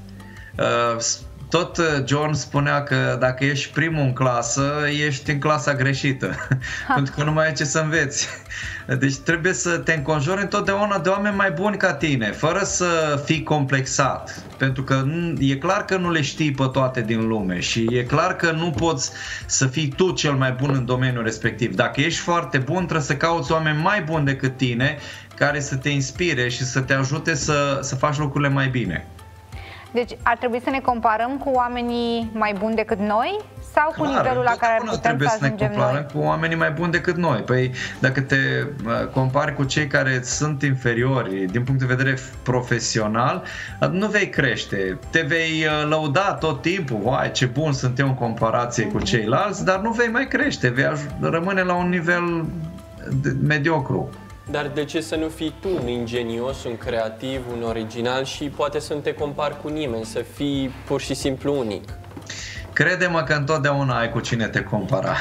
Tot John spunea că dacă ești primul în clasă, ești în clasa greșită, pentru că nu mai ai ce să înveți. Deci trebuie să te înconjori întotdeauna de oameni mai buni ca tine, fără să fii complexat, pentru că e clar că nu le știi pe toate din lume și e clar că nu poți să fii tu cel mai bun în domeniul respectiv. Dacă ești foarte bun, trebuie să cauți oameni mai buni decât tine, care să te inspire și să te ajute să faci lucrurile mai bine. Deci ar trebui să ne comparăm cu oamenii mai buni decât noi sau cu nivelul la care putem să ajungem noi? Trebuie să ne comparăm cu oamenii mai buni decât noi. Păi dacă te compari cu cei care sunt inferiori din punct de vedere profesional, nu vei crește. Te vei lăuda tot timpul: vai, ce bun sunt eu în comparație cu ceilalți, dar nu vei mai crește, vei rămâne la un nivel mediocru. Dar de ce să nu fii tu un ingenios, un creativ, un original și poate să nu te compari cu nimeni, să fii pur și simplu unic? Crede-mă că întotdeauna ai cu cine te compara.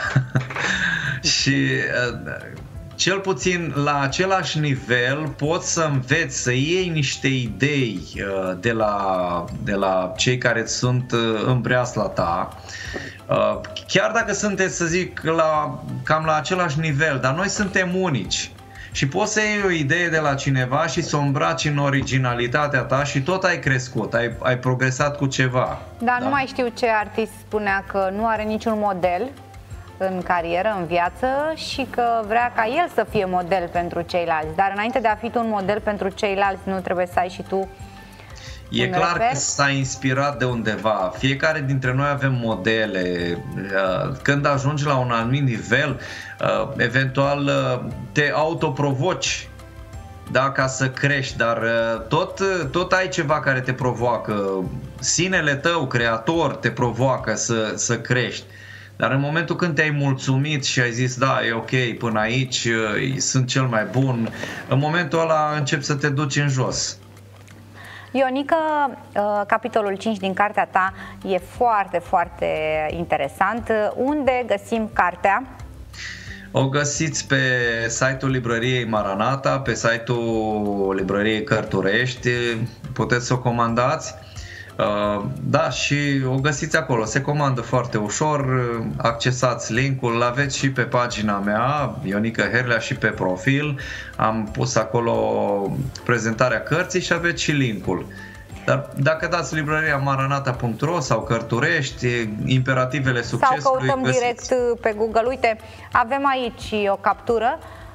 Și cel puțin la același nivel poți să înveți, să iei niște idei de la cei care sunt în breasla ta. Chiar dacă sunteți, să zic, cam la același nivel, dar noi suntem unici. Și poți să iei o idee de la cineva și să o îmbraci în originalitatea ta și tot ai crescut, ai progresat cu ceva. Dar nu mai știu ce artist spunea că nu are niciun model în carieră, în viață și că vrea ca el să fie model pentru ceilalți. Dar înainte de a fi tu un model pentru ceilalți, nu trebuie să ai și tu E clar că s-a inspirat de undeva. Fiecare dintre noi avem modele. Când ajungi la un anumit nivel, eventual te autoprovoci, da, ca să crești, dar tot ai ceva care te provoacă. Sinele tău, creator, te provoacă să crești. Dar în momentul când te-ai mulțumit și ai zis, da, e ok, până aici, sunt cel mai bun, în momentul ăla începi să te duci în jos. Ionica, capitolul 5 din cartea ta e foarte, foarte interesant. Unde găsim cartea? O găsiți pe site-ul librăriei Maranata, pe site-ul librăriei Cărturești, puteți să o comandați. Da, și o găsiți acolo, se comandă foarte ușor, accesați linkul, l-aveți și pe pagina mea, Ionica Herlea, și pe profil, am pus acolo prezentarea cărții și aveți și linkul. Dar dacă dați librăria maranata.ro sau Cărturești, imperativele succesului, sau căutăm direct pe Google. Uite, avem aici o captură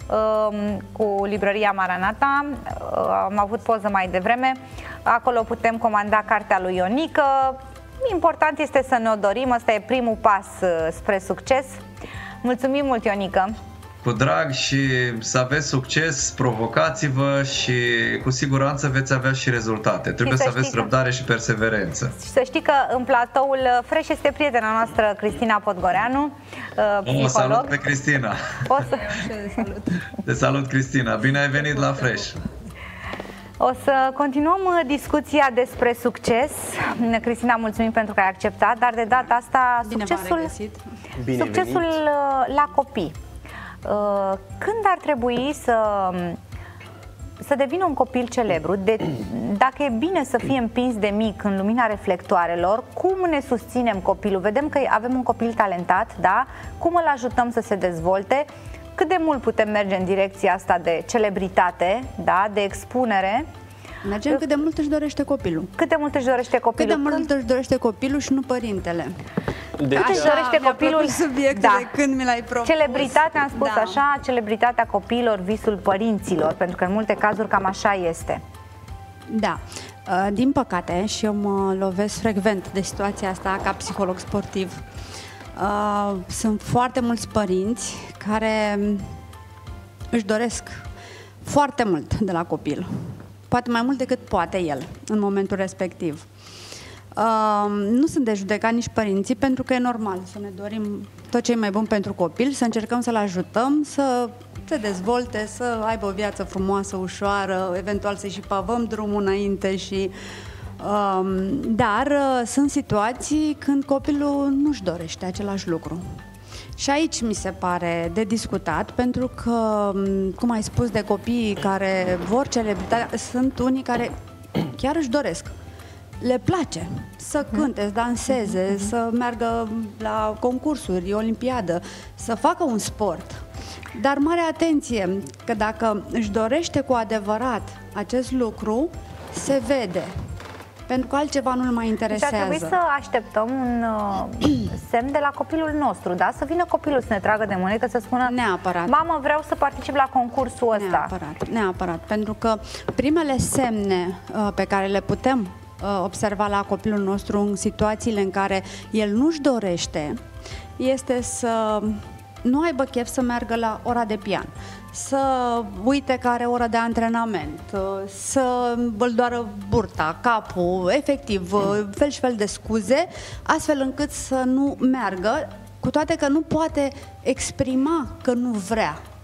cu librăria Maranata, am avut poză mai devreme, acolo putem comanda cartea lui Ionică. Important este să ne o dorim, ăsta e primul pas spre succes. Mulțumim mult, Ionică! Cu drag și să aveți succes, provocați-vă și cu siguranță veți avea și rezultate. Trebuie să aveți răbdare și perseverență. Și să știi că în platoul Fresh este prietena noastră, Cristina Podgoreanu, psiholog. Salut pe Cristina! Te salut, Cristina! Bine ai venit la Fresh! O să continuăm discuția despre succes. Cristina, mulțumim pentru că ai acceptat, dar de data asta succesul la copii. Când ar trebui să devină un copil celebru? Dacă e bine să fie împins de mic în lumina reflectoarelor, cum ne susținem copilul? Vedem că avem un copil talentat, da? Cum îl ajutăm să se dezvolte? Cât de mult putem merge în direcția asta de celebritate, da? De expunere? Mergem cât de mult își dorește copilul. Cât de mult își dorește copilul? Cât de mult își dorește copilul și nu părintele. Deci, cât își dorește copilul? Subiectul de când mi l-ai propus. Celebritatea, am spus așa, celebritatea copiilor, visul părinților, pentru că în multe cazuri cam așa este. Da. Din păcate, și eu mă lovesc frecvent de situația asta ca psiholog sportiv, sunt foarte mulți părinți care își doresc foarte mult de la copil. Poate mai mult decât poate el în momentul respectiv. Nu sunt de judecat nici părinții, pentru că e normal să ne dorim tot ce e mai bun pentru copil, să încercăm să-l ajutăm să se dezvolte, să aibă o viață frumoasă, ușoară, eventual să-i și pavăm drumul înainte și... dar sunt situații când copilul nu-și dorește același lucru. Și aici mi se pare de discutat, pentru că, cum ai spus, de copiii care vor celebritate, sunt unii care chiar își doresc. Le place să cânte, să danseze, să meargă la concursuri, olimpiadă, să facă un sport. Dar mare atenție, că dacă își dorește cu adevărat acest lucru, se vede. Pentru că altceva nu-l mai interesează. Deci ar trebui să așteptăm un semn de la copilul nostru, da? Să vină copilul să ne tragă de mânecă, să spună: neapărat. Mamă, vreau să particip la concursul ăsta. Neapărat. Pentru că primele semne pe care le putem observa la copilul nostru în situațiile în care el nu-și dorește este să nu aibă chef să meargă la ora de pian, să uite că are oră de antrenament, să îl doară burta, capul, efectiv, fel și fel de scuze, astfel încât să nu meargă, cu toate că nu poate exprima că nu vrea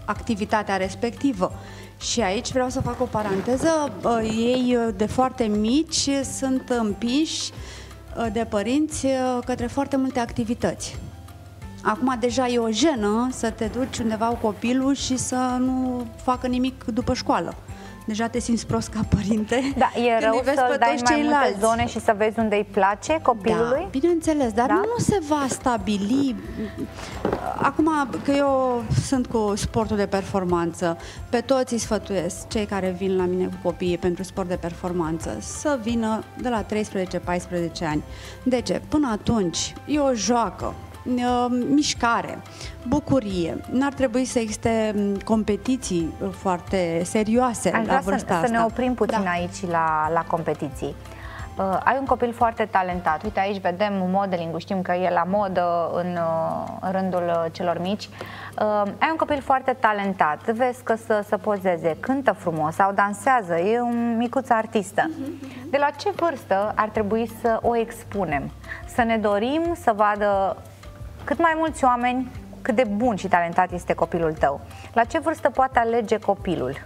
activitatea respectivă. Și aici vreau să fac o paranteză, ei de foarte mici sunt împiși de părinți către foarte multe activități. Acum deja e o jenă să te duci undeva cu copilul și să nu facă nimic după școală. Deja te simți prost ca părinte. Da, e rău să dai mai multe zone și să vezi unde îi place copilului? Da, bineînțeles, dar nu se va stabili. Acum că eu sunt cu sportul de performanță, pe toți îi sfătuiesc, cei care vin la mine cu copiii pentru sport de performanță, să vină de la 13-14 ani. De ce? Până atunci e o joacă, mișcare, bucurie. N-ar trebui să existe competiții foarte serioase la vârsta asta. Să ne oprim puțin aici la competiții. Ai un copil foarte talentat. Uite, aici vedem modeling, știm că e la modă în rândul celor mici. Ai un copil foarte talentat, vezi că să pozeze, cântă frumos sau dansează, e un micuț artistă. De la ce vârstă ar trebui să o expunem? Să ne dorim să vadă cât mai mulți oameni cât de bun și talentat este copilul tău. La ce vârstă poate alege copilul?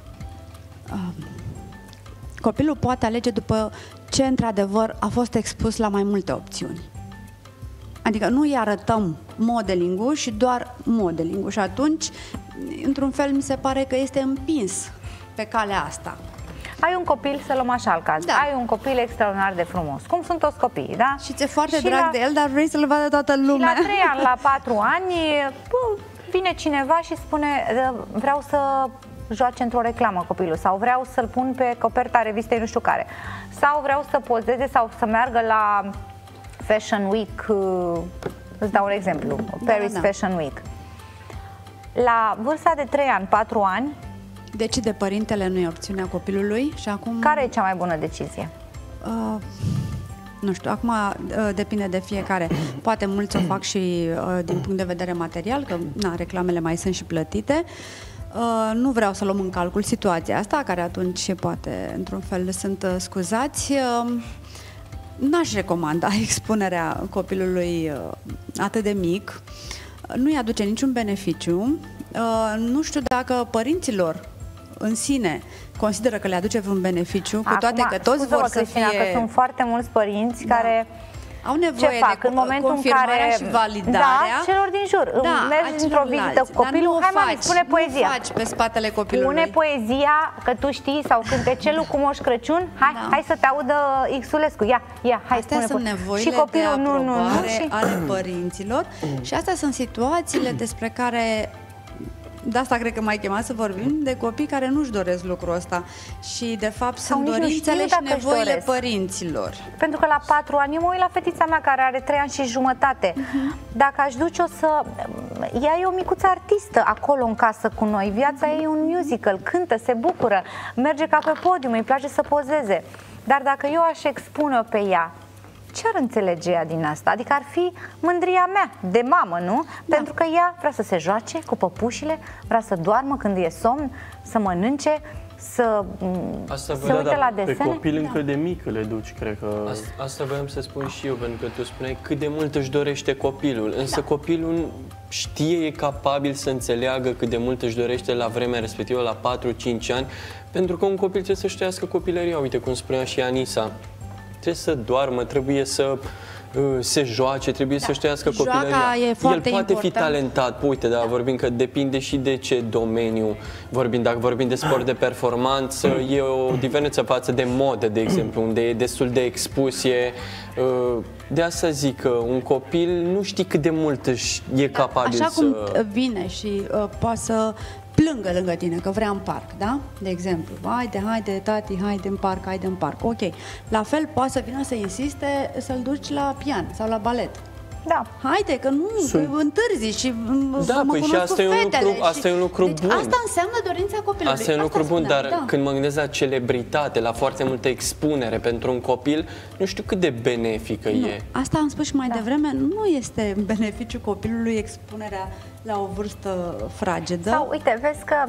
Copilul poate alege după ce într-adevăr a fost expus la mai multe opțiuni. Adică nu îi arătăm modeling-ul și doar modeling-ul și atunci, într-un fel, mi se pare că este împins pe calea asta. Ai un copil, să luăm așa al caz, ai un copil extraordinar de frumos, cum sunt toți copiii, da? Și ți-e foarte drag de el, dar vrei să-l vadă toată lumea. Și la 3 ani, la 4 ani, vine cineva și spune, vreau să joace într-o reclamă copilul, sau vreau să-l pun pe coperta revistei nu știu care, sau vreau să pozeze sau să meargă la Fashion Week, îți dau un exemplu, Paris Fashion Week. La vârsta de 3 ani, 4 ani, decide părintele, nu e opțiunea copilului și acum... Care e cea mai bună decizie? Nu știu, acum depinde de fiecare. Poate mulți o fac și din punct de vedere material, că reclamele mai sunt și plătite. Nu vreau să luăm în calcul situația asta, care atunci poate, într-un fel, sunt scuzați. N-aș recomanda expunerea copilului atât de mic. Nu-i aduce niciun beneficiu. Nu știu dacă părinților în sine consideră că le aduce vreun beneficiu, cu toate că toți vor să fie... că sunt foarte mulți părinți care au nevoie de în momentul confirmarea în care, și validarea celor din jur. Mergi într-o vizită cu copilul, hai mami, spune poezia. Nu faci pe spatele copilului. Spune poezia, că tu știi, sau cântecelul cu Moș Crăciun, hai să te audă Xulescu, ia, hai, astea sunt nevoile și copilul, de aprobare ale părinților și astea sunt situațiile despre care... De asta cred că m-ai chemat să vorbim de copii care nu-și doresc lucrul ăsta și de fapt sunt dorințele și nevoile părinților. Pentru că la 4 ani, eu mă uit la fetița mea care are 3 ani și jumătate. Dacă aș duce-o să... Ea e o micuță artistă acolo în casă cu noi. Viața ei e un musical, cântă, se bucură, merge ca pe podium, îi place să pozeze. Dar dacă eu aș expune-o pe ea, ce ar înțelege ea din asta? Adică ar fi mândria mea de mamă, nu? Da. Pentru că ea vrea să se joace cu păpușile, vrea să doarmă când e somn, să mănânce, să se uite la desene. Pe copil încă de mic le duci, cred că... Asta voiam să spun și eu, pentru că tu spuneai cât de mult își dorește copilul. Însă copilul știe, e capabil să înțeleagă cât de mult își dorește la vremea respectivă, la 4-5 ani, pentru că un copil trebuie să știască copilăria. Uite, cum spunea și Anisa, trebuie să doarmă, trebuie să se joace, trebuie să știască copilăria. El poate fi talentat, uite, dar vorbim că depinde și de ce domeniu vorbim. Dacă vorbim de sport de performanță, e o diferență față de modă, de exemplu, unde e destul de expusie. De asta zic că un copil nu știi cât de mult e capabil așa cum vine și poate să plângă lângă tine că vrea în parc, da? De exemplu, haide, tati, haide în parc, ok. La fel poate să vină să insiste să-l duci la pian sau la balet. Da. Haide, că nu, întârzi și da, mă și asta e un lucru, asta e un lucru deci, bun. Asta înseamnă dorința copilului. Asta e un lucru bun, dar când mă gândesc la celebritate, la foarte multă expunere pentru un copil, nu știu cât de benefică e. Asta am spus și mai devreme, nu este beneficiu copilului expunerea la o vârstă fragedă. Sau, uite, vezi că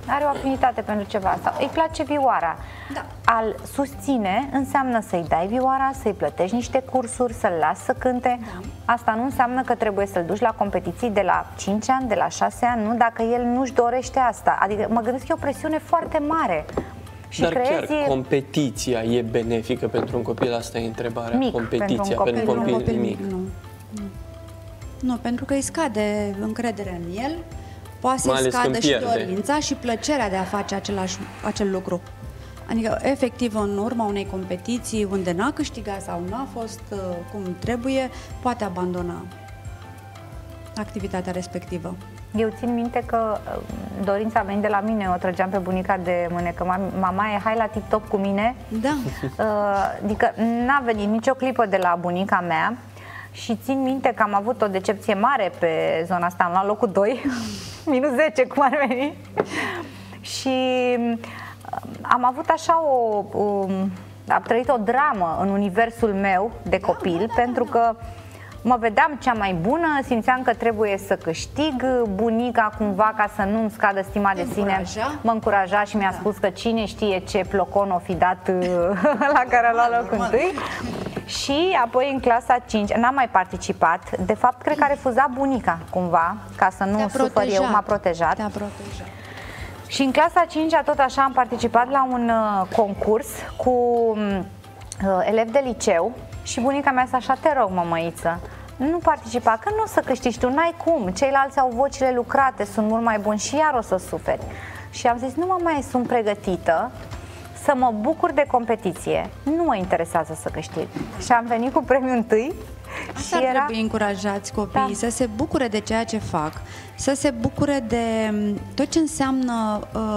are o afinitate pentru ceva sau îi place vioara. Da. Al susține înseamnă să-i dai vioara, să-i plătești niște cursuri, să-l lași să cânte. Da. Asta nu înseamnă că trebuie să-l duci la competiții de la 5 ani, de la 6 ani, nu, dacă el nu-și dorește asta. Adică mă gândesc că e o presiune foarte mare. Și dar chiar competiția e benefică pentru un copil? Asta e întrebarea. Mic, competiția pentru un copil mic. Nu, pentru că îi scade încrederea în el, poate să-i scadă și dorința și plăcerea de a face acel lucru. Adică, efectiv, în urma unei competiții unde n-a câștigat sau n-a fost cum trebuie, poate abandona activitatea respectivă. Eu țin minte că dorința a venit de la mine, o trăgeam pe bunica de mânecă. Mama e, hai la TikTok cu mine. Da. Adică n-a venit nicio clipă de la bunica mea și țin minte că am avut o decepție mare pe zona asta. Am luat locul 2, minus 10 cum ar veni. Și am avut așa am trăit o dramă în universul meu de copil, pentru că mă vedeam cea mai bună, simțeam că trebuie să câștig. Bunica cumva, ca să nu-mi scadă stima de sine, mă încuraja și mi-a spus că cine știe ce plocon o fi dat la care a luat locul întâi. Și apoi în clasa 5 n-am mai participat. De fapt, cred că a refuzat bunica cumva, ca să nu sufăr eu, m-a protejat. Te-a protejat. Și în clasa 5-a tot așa am participat la un concurs cu elevi de liceu și bunica mea s-a așa, te rog, mămăiță, nu participa, că nu o să câștigi tu, n-ai cum, ceilalți au vocile lucrate, sunt mult mai buni și iar o să suferi. Și am zis, nu mă mai sunt pregătită să mă bucur de competiție, nu mă interesează să câștig. Și am venit cu premiul întâi. Asta ar trebui încurajați copiii, să se bucure de ceea ce fac, să se bucure de tot ce înseamnă,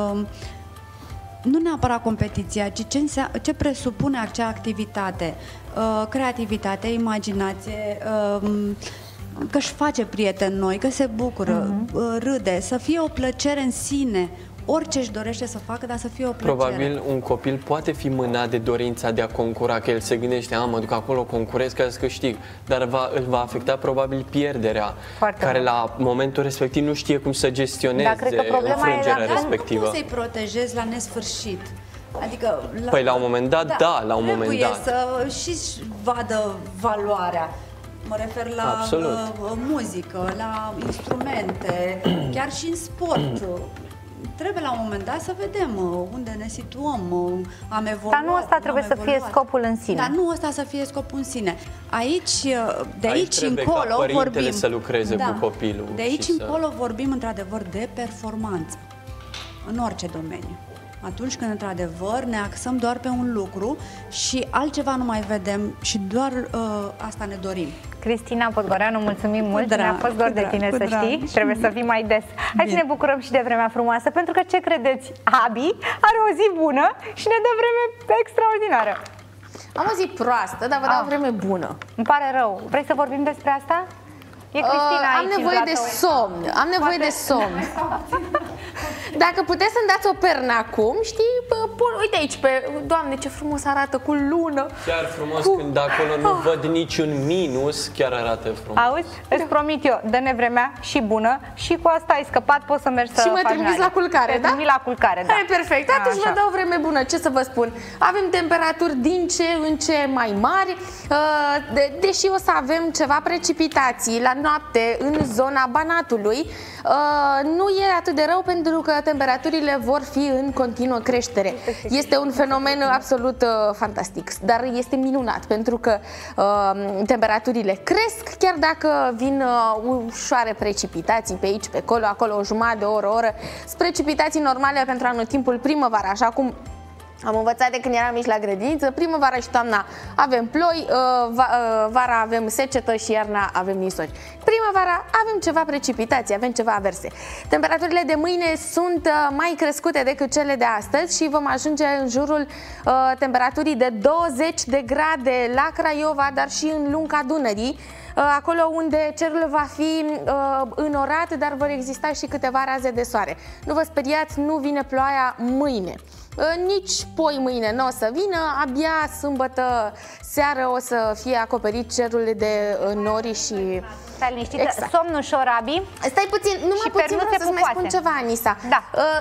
nu neapărat competiția, ci ce presupune acea activitate, creativitate, imaginație, că își face prieteni noi, că se bucură, râde, să fie o plăcere în sine. Orice își dorește să facă, dar să fie o plăcere. Probabil un copil poate fi mânat de dorința de a concura, că el se gândește, mă duc acolo, concurez ca să câștig, dar îl va afecta probabil pierderea, care la momentul respectiv nu știe cum să gestioneze înfrângerea respectivă. Nu poți să-i protejezi la nesfârșit. Adică, păi la un moment dat, da, la un moment dat. Trebuie să și vadă valoarea. Mă refer la muzică, la instrumente, chiar și în sport. Trebuie la un moment dat să vedem unde ne situăm, am evoluat. Dar nu ăsta trebuie să fie scopul în sine. Dar nu ăsta să fie scopul în sine. De aici încolo vorbim să lucreze cu copilul. De aici încolo vorbim într-adevăr de performanță în orice domeniu. Atunci când într-adevăr ne axăm doar pe un lucru și altceva nu mai vedem și doar asta ne dorim. Cristina Podgoreanu, mulțumim mult, ne-a fost dor de tine, să știi, trebuie să vii mai des. Hai să ne bucurăm și de vremea frumoasă, pentru că ce credeți? Abi are o zi bună și ne dă vreme extraordinară. Am o zi proastă, dar vă dau o vreme bună. Îmi pare rău. Vrei să vorbim despre asta? E Cristina aici, am nevoie de somn. Am nevoie de somn. Dacă puteți să-mi dați o pernă acum, știi, uite aici, Doamne, ce frumos arată cu lună. Chiar frumos, când acolo nu văd niciun minus, chiar arată frumos. Auzi? Îți promit eu, dă-ne vremea și bună și cu asta ai scăpat, poți să mergi să faci. Și mă trimiți la culcare, da? La culcare, da. Hai, perfect, atunci vă dau vreme bună, ce să vă spun. Avem temperaturi din ce în ce mai mari, deși o să avem ceva precipitații la noapte în zona Banatului, nu e atât de rău pentru că temperaturile vor fi în continuă creștere. Este un fenomen absolut fantastic, dar este minunat pentru că temperaturile cresc, chiar dacă vin ușoare precipitații pe aici, pe acolo, acolo o jumătate de oră, sunt precipitații normale pentru anotimpul primăvara, așa cum am învățat de când eram mici la grădiniță. Primăvara și toamna avem ploi, vara avem secetă și iarna avem nisori. Primăvara avem ceva precipitații, avem ceva averse. Temperaturile de mâine sunt mai crescute decât cele de astăzi și vom ajunge în jurul temperaturii de 20 de grade la Craiova, dar și în lunga Dunării. acolo unde cerul va fi înorat, dar vor exista și câteva raze de soare. Nu vă speriați, nu vine ploaia mâine. Nici poi mâine nu o să vină, abia sâmbătă seară o să fie acoperit cerul de nori și... Stai liniștită, exact. Somn ușor, Abi. Stai puțin, numai puțin vreau să-ți mai spun ceva, Anisa. Da.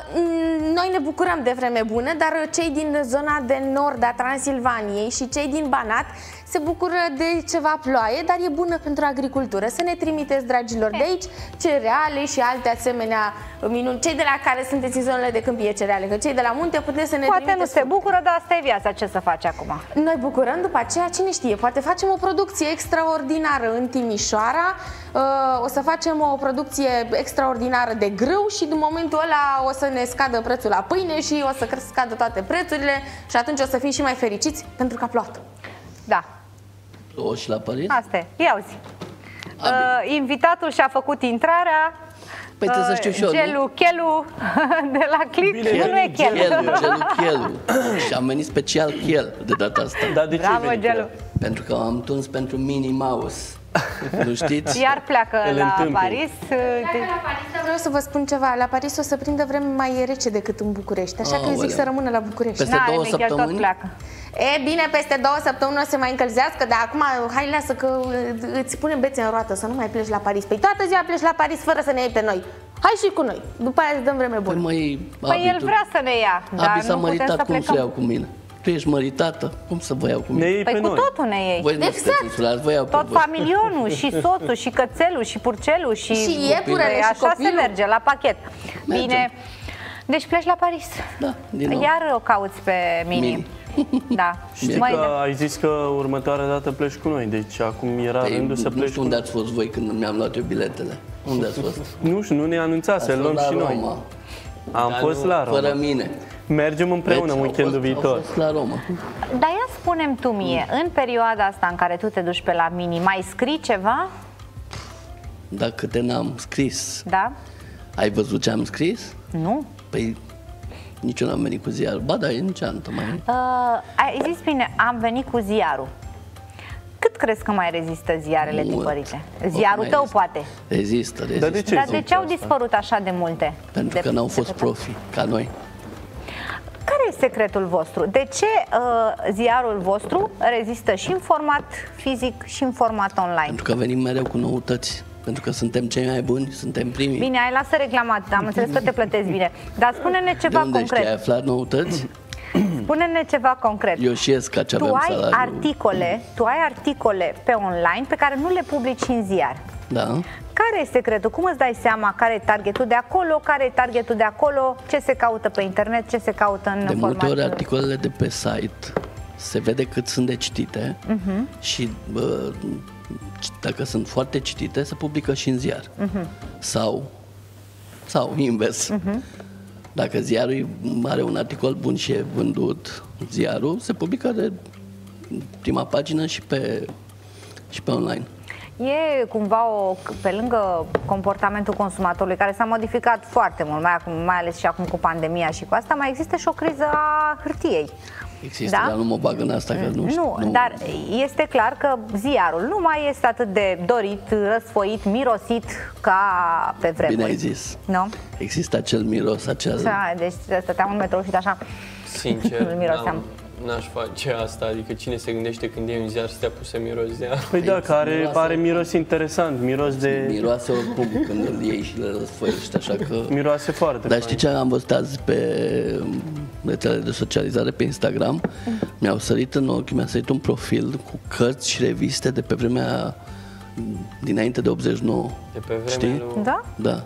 Noi ne bucurăm de vreme bună, dar cei din zona de nord a Transilvaniei și cei din Banat se bucură de ceva ploaie, dar e bună pentru agricultură. Să ne trimiteți, dragilor, de aici cereale și alte asemenea minuni. Cei de la care sunteți în zonele de câmpie cereale, că cei de la munte puteți să ne poate trimiteți. Poate nu se bucură, dar asta e viața, ce să faci acum? Noi bucurăm, după aceea, cine știe, poate facem o producție extraordinară în Timișoara, o să facem o producție extraordinară de grâu și în momentul ăla o să ne scadă prețul la pâine și o să scadă toate prețurile și atunci o să fim și mai fericiți pentru că a plouat. Da. O și la Paris? Asta e, ia uzi. Invitatul și-a făcut intrarea. Păi trebuie să știu și eu, Gelu, Chelu de la Click. Nu e Chelu. Chelu. Și am venit special Chel de data asta. Dar de ce bravo, Gelu. Pentru că am tuns pentru Minnie Mouse. Nu știți? Iar pleacă la Paris. La Paris, vreau să vă spun ceva. La Paris o să prindă vreme mai rece decât în București. Așa că zic să rămână la București. Peste 2 săptămâni? E bine, peste 2 săptămâni o să mai încălzească, dar acum hai lasă că îți punem bețe în roată să nu mai pleci la Paris. Păi toată ziua pleci la Paris fără să ne iei pe noi. Hai și cu noi, după aia îți dăm vreme bună. Păi el vrea să ne ia, dar s-a nu putem măritat, să cum plecăm. să iau cu mine? Tu ești măritată, cum să vă iau cu mine? Păi cu totul ne iei. Voi exact. Tot familionul, și soțul, și cățelul, și purcelul, și iepurele, și așa copilul. se merge, la pachet. Bine, deci pleci la Paris. Da, din nou. Iar o cauți pe Mini. Da. Știi că ai zis că următoarea dată pleci cu noi, deci acum era rândul să pleci. Nu știu unde ați fost voi când mi-am luat eu biletele. Unde ați fost? Nu știu, nu ne anunțase, îl luăm și noi. Am fost la Roma. Fără mine. Mergem împreună weekendul viitor. Am fost la Roma. Dar ia spune-mi tu mie, în perioada asta în care tu te duci pe la Mini, mai scrii ceva? Dacă te n-am scris. Da. Ai văzut ce am scris? Nu. Păi nici eu n-am venit cu ziarul. Ba da, e nici antă mai. Ai zis bine, am venit cu ziarul. Cât crezi că mai rezistă ziarele tipărite? Ziarul tău poate. Rezistă. Dar de ce au dispărut așa de multe? Pentru că n-au fost profi, ca noi. Care e secretul vostru? De ce ziarul vostru rezistă și în format fizic și în format online? Pentru că venim mereu cu noutăți. Pentru că suntem cei mai buni, suntem primii. Bine, ai lasă reclamat, am înțeles că te plătesc bine. Dar spune-ne ceva concret. De unde știi, ai aflat noutăți? Spune-ne ceva concret. Eu și ca ce avem salariu. Tu ai articole pe online pe care nu le publici în ziar. Da. Care e secretul? Cum îți dai seama care e targetul de acolo, care e targetul de acolo, ce se caută pe internet, ce se caută în format? De multe ori articolele de pe site se vede cât sunt de citite și dacă sunt foarte citite, se publică și în ziar. Sau invers. Dacă ziarul are un articol bun și e vândut, ziarul se publică de prima pagină și pe online. E cumva pe lângă comportamentul consumatorului, care s-a modificat foarte mult, mai ales și acum cu pandemia și cu asta, mai există și o criză a hârtiei. Există, dar nu mă bag în asta, că nu știu. Nu, dar este clar că ziarul nu mai este atât de dorit, răsfoit, mirosit ca pe vremuri. Bine ai zis. Nu? Există acel miros, acel... Da, deci stăteam în metrou și așa... Sincer, n-aș face asta, adică cine se gândește când e un ziar să te apuci să miroși ziar? Păi da, că are miros interesant, miros de... Miroase oricum când îl iei și le răsfoiești, așa că... Miroase foarte. Dar știi ce am văzut azi pe rețelele de socializare, pe Instagram? Mi-au sărit în ochi, mi-a sărit un profil cu cărți și reviste de pe vremea dinainte de 89. De pe vremea știi? lui... Da? Da.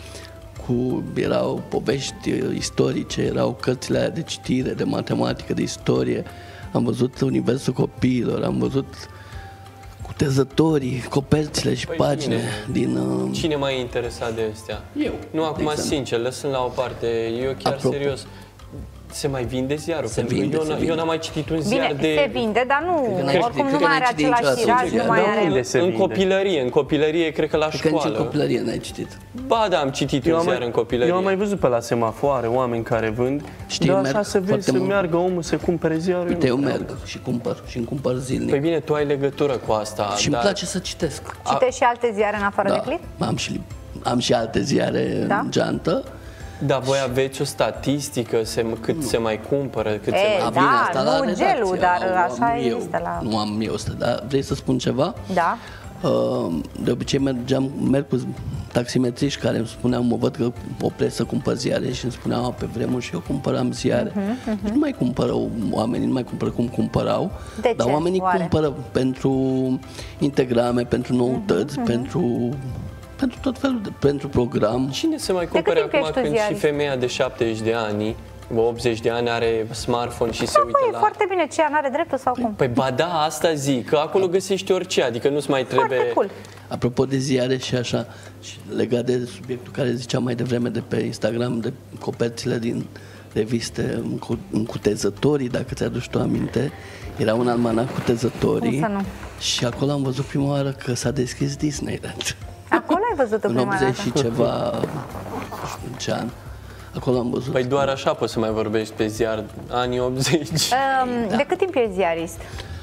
Erau povești istorice, erau cărțile alea de citire, de matematică, de istorie. Am văzut Universul Copiilor, am văzut Cutezătorii, coperțile și pagine din... Cine mai e interesat de astea? Eu. Nu, acum sincer, lăsând la o parte, eu chiar serios. Se mai vinde ziarul? Se vinde, Eu n-am mai citit un ziar Bine, de... se vinde, dar oricum nu mai are același tiraj, nu mai are... În copilărie, cred că la școală. Că în copilărie n-ai citit? Ba da, am citit un ziar în copilărie. Eu am mai văzut pe la semafoare oameni care vând, dar așa se vede să meargă omul să cumpere ziarul. Uite, eu merg și îmi cumpăr zilnic. Păi bine, tu ai legătură cu asta. Și îmi place să citesc. Citești și alte ziare în afară de clip? Am și alte ziare în geantă. Dar voi aveți o statistică cât se mai cumpără, cât se mai... Da, nu gelul, dar așa există la... Nu am eu ăsta, dar vrei să spun ceva? Da. De obicei merg cu taximetriști care îmi spuneau, mă văd că opresc să cumpăr ziare și îmi spuneau pe vremuri și eu cumpăram ziare. Nu mai cumpără oamenii, nu mai cumpără cum cumpărau, dar oamenii cumpără pentru Instagrame, pentru noutăți, pentru tot felul pentru program. Cine se mai cumpără acum când și femeia de 70 de ani, 80 de ani are smartphone și se uită la... E foarte bine, ce n-are dreptul sau cum? Păi ba da, asta zic, că acolo găsești orice, adică nu-ți mai trebuie... Foarte cool. Apropo de ziare și așa, și legat de subiectul care ziceam mai devreme de pe Instagram, de coperțile din reviste Încutezătorii, dacă ți-aduci tu aminte, era un almanac Cutezătorii și acolo am văzut prima oară că s-a deschis Disneyland. Acolo ai văzut prima dată? În 80 și ceva, ce an. Acolo am văzut. Păi doar așa poți să mai vorbești pe ziar, anii 80. De cât timp ești ziarist?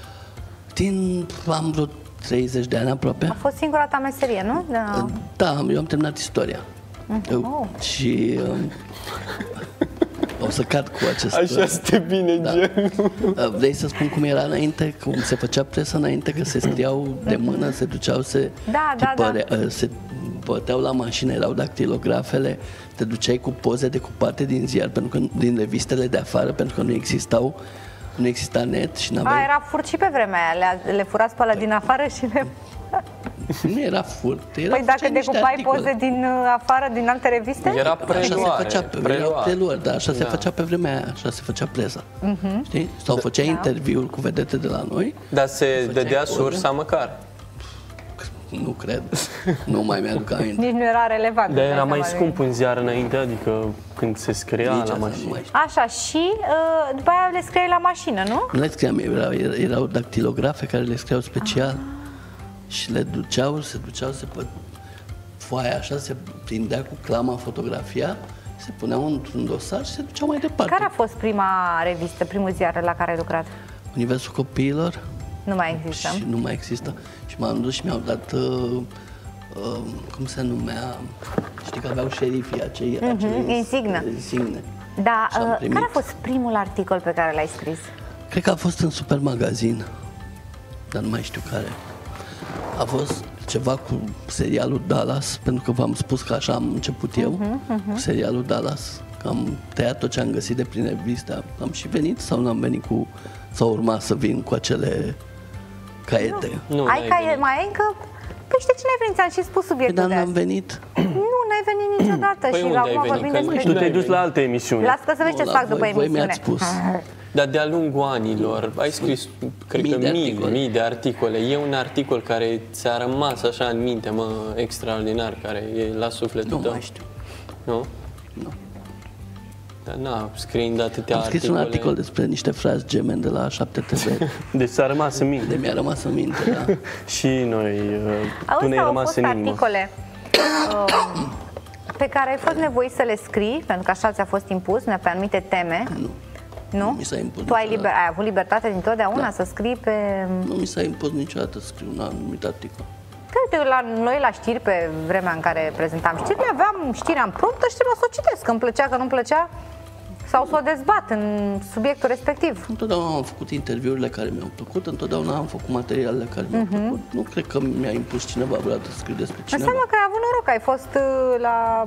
Am vreo 30 de ani aproape. A fost singura ta meserie, nu? Da, eu am terminat istoria. Și o să cad cu acest... Așa este bine, genul. Vrei să spun cum era înainte, cum se făcea presă înainte, că se scriau de mână, se duceau, se băteau la mașină, erau dactilografele, te duceai cu poze decupate din ziar, pentru că din revistele de afară, pentru că nu exista net și n-aveai... Era furt și pe vremea aia, le furați pe ăla din afară și le... Nu era furt, Păi dacă decupai poze din afară, din alte reviste? Era preluare. Era preluare, da, așa se făcea pe vremea aia, așa se făcea presa. Știi? Sau făceai interviuri cu vedete de la noi. Dar se dădea sursa măcar. Nu cred, nu mai mi-aduc aminte. Nici nu era relevant. Dar era mai scump un ziar înainte, adică când se scria la mașină. Așa, și după aia le scriai la mașină, nu? Nu le scriam, erau dactilografe care le scriau special. Și le duceau, se foaia așa, se prindea cu clama fotografia, se puneau într-un dosar și se duceau mai departe. Care a fost prima revistă, primul ziar la care ai lucrat? Universul Copiilor. Nu mai există. Și nu mai există. Și m-am dus și mi-au dat, cum se numea, știi că aveau șerifii acei. Insigne. Da, care a fost primul articol pe care l-ai scris? Cred că a fost în Supermagazin, dar nu mai știu care. A fost ceva cu serialul Dallas, pentru că v-am spus că așa am început eu, cu serialul Dallas. Am tăiat tot ce am găsit de prin revistă. Am și venit sau n-am venit cu... Sau urma să vin cu acele caiete. Mai ai încă... Păi știi cine ai venit? Ți-am și spus subiectul de azi. n-am venit. Nu, n-ai venit niciodată. Păi și acum vorbim despre... Tu te-ai dus la alte emisiuni. Lasă că să vezi ce fac după emisiune. Voi mi-ați spus. Dar de-a lungul anilor ai scris, cred că mii de articole. E un articol care ți-a rămas așa în minte, extraordinar, care e la sufletul tău? Nu mai știu. Nu? Nu. Dar scriind atâtea articole... Am scris un articol despre niște frați gemeni de la 7 TV. Deci ți-a rămas în minte. Mi-a rămas în minte, da. Și noi, tu ne-ai rămas în inimă. Articole pe care ai fost nevoit să le scrii, pentru că așa ți-a fost impus, pe anumite teme. Nu? Mi s-a impus. Tu ai avut libertate dintotdeauna să scrii pe... Nu mi s-a impus niciodată să scriu un anumit articol. Uite, noi la știri, pe vremea în care prezentam știrile, aveam știrea în promptă și trebuia să o citesc, că îmi plăcea, că nu-mi plăcea, sau să o dezbat în subiectul respectiv. Întotdeauna am făcut interviurile care mi-au plăcut, întotdeauna am făcut materialele care mi-au plăcut. Nu cred că mi-a impus cineva vreodată să scriu despre cineva. Înseamnă că ai avut noroc, ai fost la...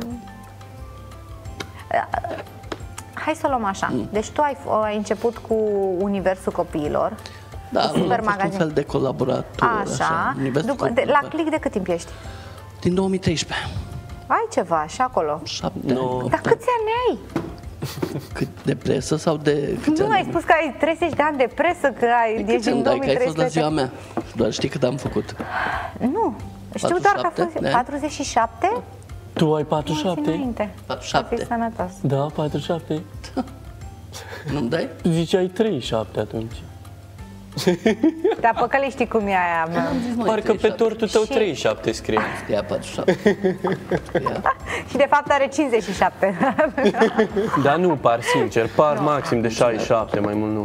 Hai să o luăm așa. Deci tu ai început cu Universul Copiilor. Da, a fost un fel de colaborator. Așa. La Click de cât timp ești? Din 2013. Ai ceva și acolo? 7 ani. Dar câți ani ai? Cât de presă sau de... Nu, ai spus că ai 30 de ani de presă, că ai... Câți ani dai, că ai fost la ziua mea? Doar știi cât am făcut. Nu, știu doar că a fost 47? Tu ai 47? 47. Să fii sănătos. Da, 47. Nu-mi dai? Ziceai 37 atunci. Dar păcăle știi cum e aia, mă. Parcă pe tortul tău 37 scrie. Scria 47. Și de fapt are 57. Dar nu par, sincer, par maxim de 67, mai mult nu.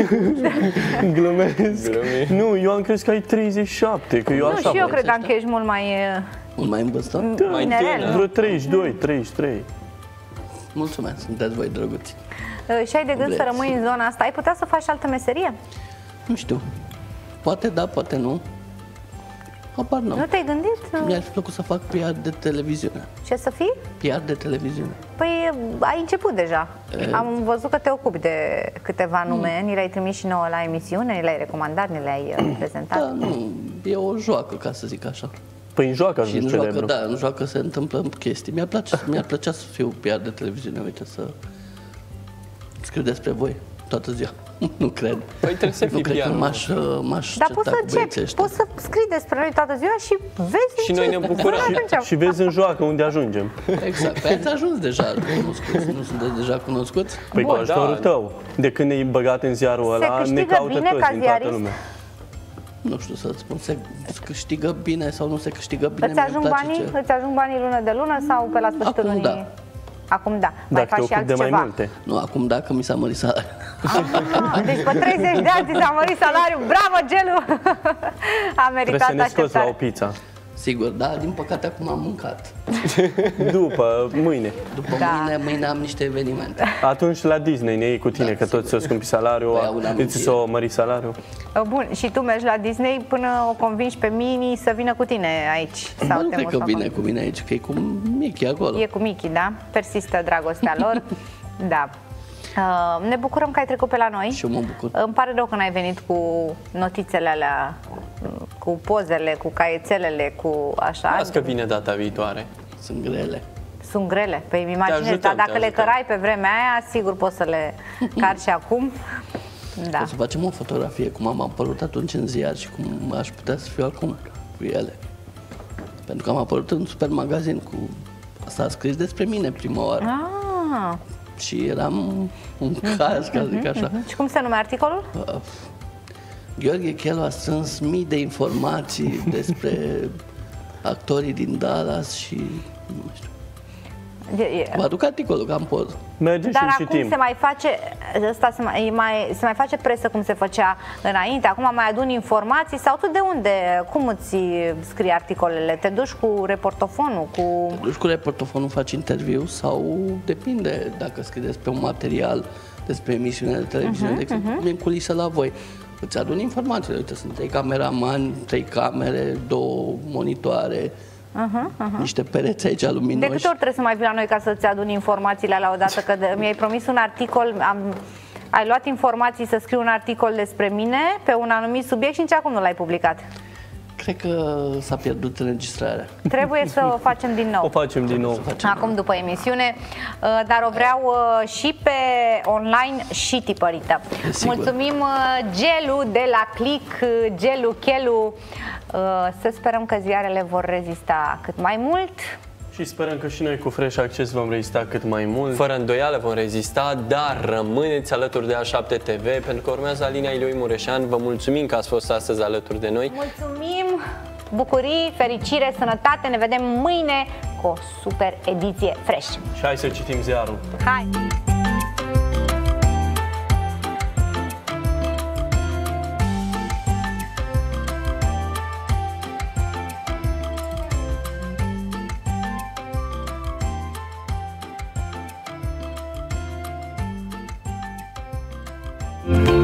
Glumesc. Nu, eu am crezut că ai 37, că eu Nu, așa și eu credeam că ești mult mai... Mult mai îmbăstat? Da, vreo 32, 33. Mulțumesc, sunteți voi drăguți. Și ai de gând să rămâi în zona asta? Ai putea să faci altă meserie? Nu știu. Poate da, poate nu. Habar n-am. Nu te-ai gândit? Mi-ar fi plăcut să fac PR de televiziune. Ce să fii? PR de televiziune. Păi ai început deja. Am văzut că te ocupi de câteva nume, ni le-ai trimis și nouă la emisiune, ni le-ai recomandat, ni le-ai prezentat. Da, nu, e o joacă, ca să zic așa. Păi în joacă și în joacă, da, în joacă se întâmplă chestii. Mi-ar plăcea să fiu PR de televiziune, uite, să scriu despre voi toată ziua. Nu cred. Păi trebuie să fii PR. M-aș Dar poți să începi, poți să scrii despre noi toată ziua și vezi și noi ne bucurăm. Și vezi în joacă unde ajungem. Exact. Păi ați ajuns deja cunoscuți, nu sunteți deja cunoscuți? Păi cu ajutorul tău. De când ne-ai băgat în ziarul ăla, ne caută toți din toată lumea. Nu știu să-ți spun, se câștigă bine sau nu se câștigă bine. Îți ajung banii lună de lună sau pe la sfârșitul lunii? Da. Acum da. Mai faci și altceva. Mai multe. Nu, acum da, că mi s-a mărit salariul. Deci pe 30 de ani ți s-a mărit salariul. Bravo, Gelu! A meritat așteptare. Trebuie să ne scoți la o pizza. Sigur, da, din păcate acum am mâncat. După mâine. După mâine am niște evenimente. Atunci la Disney ne iei cu tine, că toți ți-o scumpi salariul, îți s-o mări salariul. Bun, și tu mergi la Disney până o convingi pe Mini să vină cu tine aici? Sau nu cred că vine cu mine aici, că e cu Mickey acolo. E cu Mickey, da? Persistă dragostea lor. Da. Ne bucurăm că ai trecut pe la noi. Și eu mă bucur. Îmi pare rău că n-ai venit cu notițele alea, cu pozele, cu caietelele, cu așa. Las că vine data viitoare. Sunt grele. Sunt grele. Păi îmi imaginez, dar dacă le cărai pe vremea aia, sigur poți să le cari și acum. Da. O să facem o fotografie cum am apărut atunci în ziar și cum aș putea să fiu acum cu ele. Pentru că am apărut în super magazin cu... S-a scris despre mine prima oară. Ah. Și eram un caz, ca zic așa. Și cum se numește articolul? Gheorghe Chelu a strâns mii de informații despre actorii din Dallas și nu știu. Vă aduc articolul, că am poză. Dar acum se mai face, se mai face presă cum se făcea înainte, acum mai aduni informații sau tu de unde, cum îți scrii articolele? Te duci cu reportofonul? Te duci cu reportofonul, faci interviu sau depinde dacă scrii despre un material, despre emisiune de televiziune, de exemplu, în culisă la voi. Îți aduni informațiile, uite, sunt 3 cameramani, 3 camere, 2 monitoare, niște pereți aici luminoși. De câte ori trebuie să mai vii la noi ca să-ți aduni informațiile la odată? Că mi-ai promis un articol, ai luat informații să scrii un articol despre mine pe un anumit subiect și nici acum nu l-ai publicat. Cred că s-a pierdut înregistrarea. Trebuie să o facem din nou. O facem din nou. Acum după emisiune, dar o vreau și pe online și tipărită. Mulțumim Gelu de la Click, Gelu Chelu. Să sperăm că ziarele vor rezista cât mai mult. Și sperăm că și noi cu Fresh Access vom rezista cât mai mult. Fără îndoială vom rezista, dar rămâneți alături de A7 TV, pentru că urmează Alina Ilioi Mureșan. Vă mulțumim că ați fost astăzi alături de noi. Mulțumim, bucurii, fericire, sănătate. Ne vedem mâine cu o super ediție Fresh. Și hai să citim ziarul. Hai! Mm-hmm.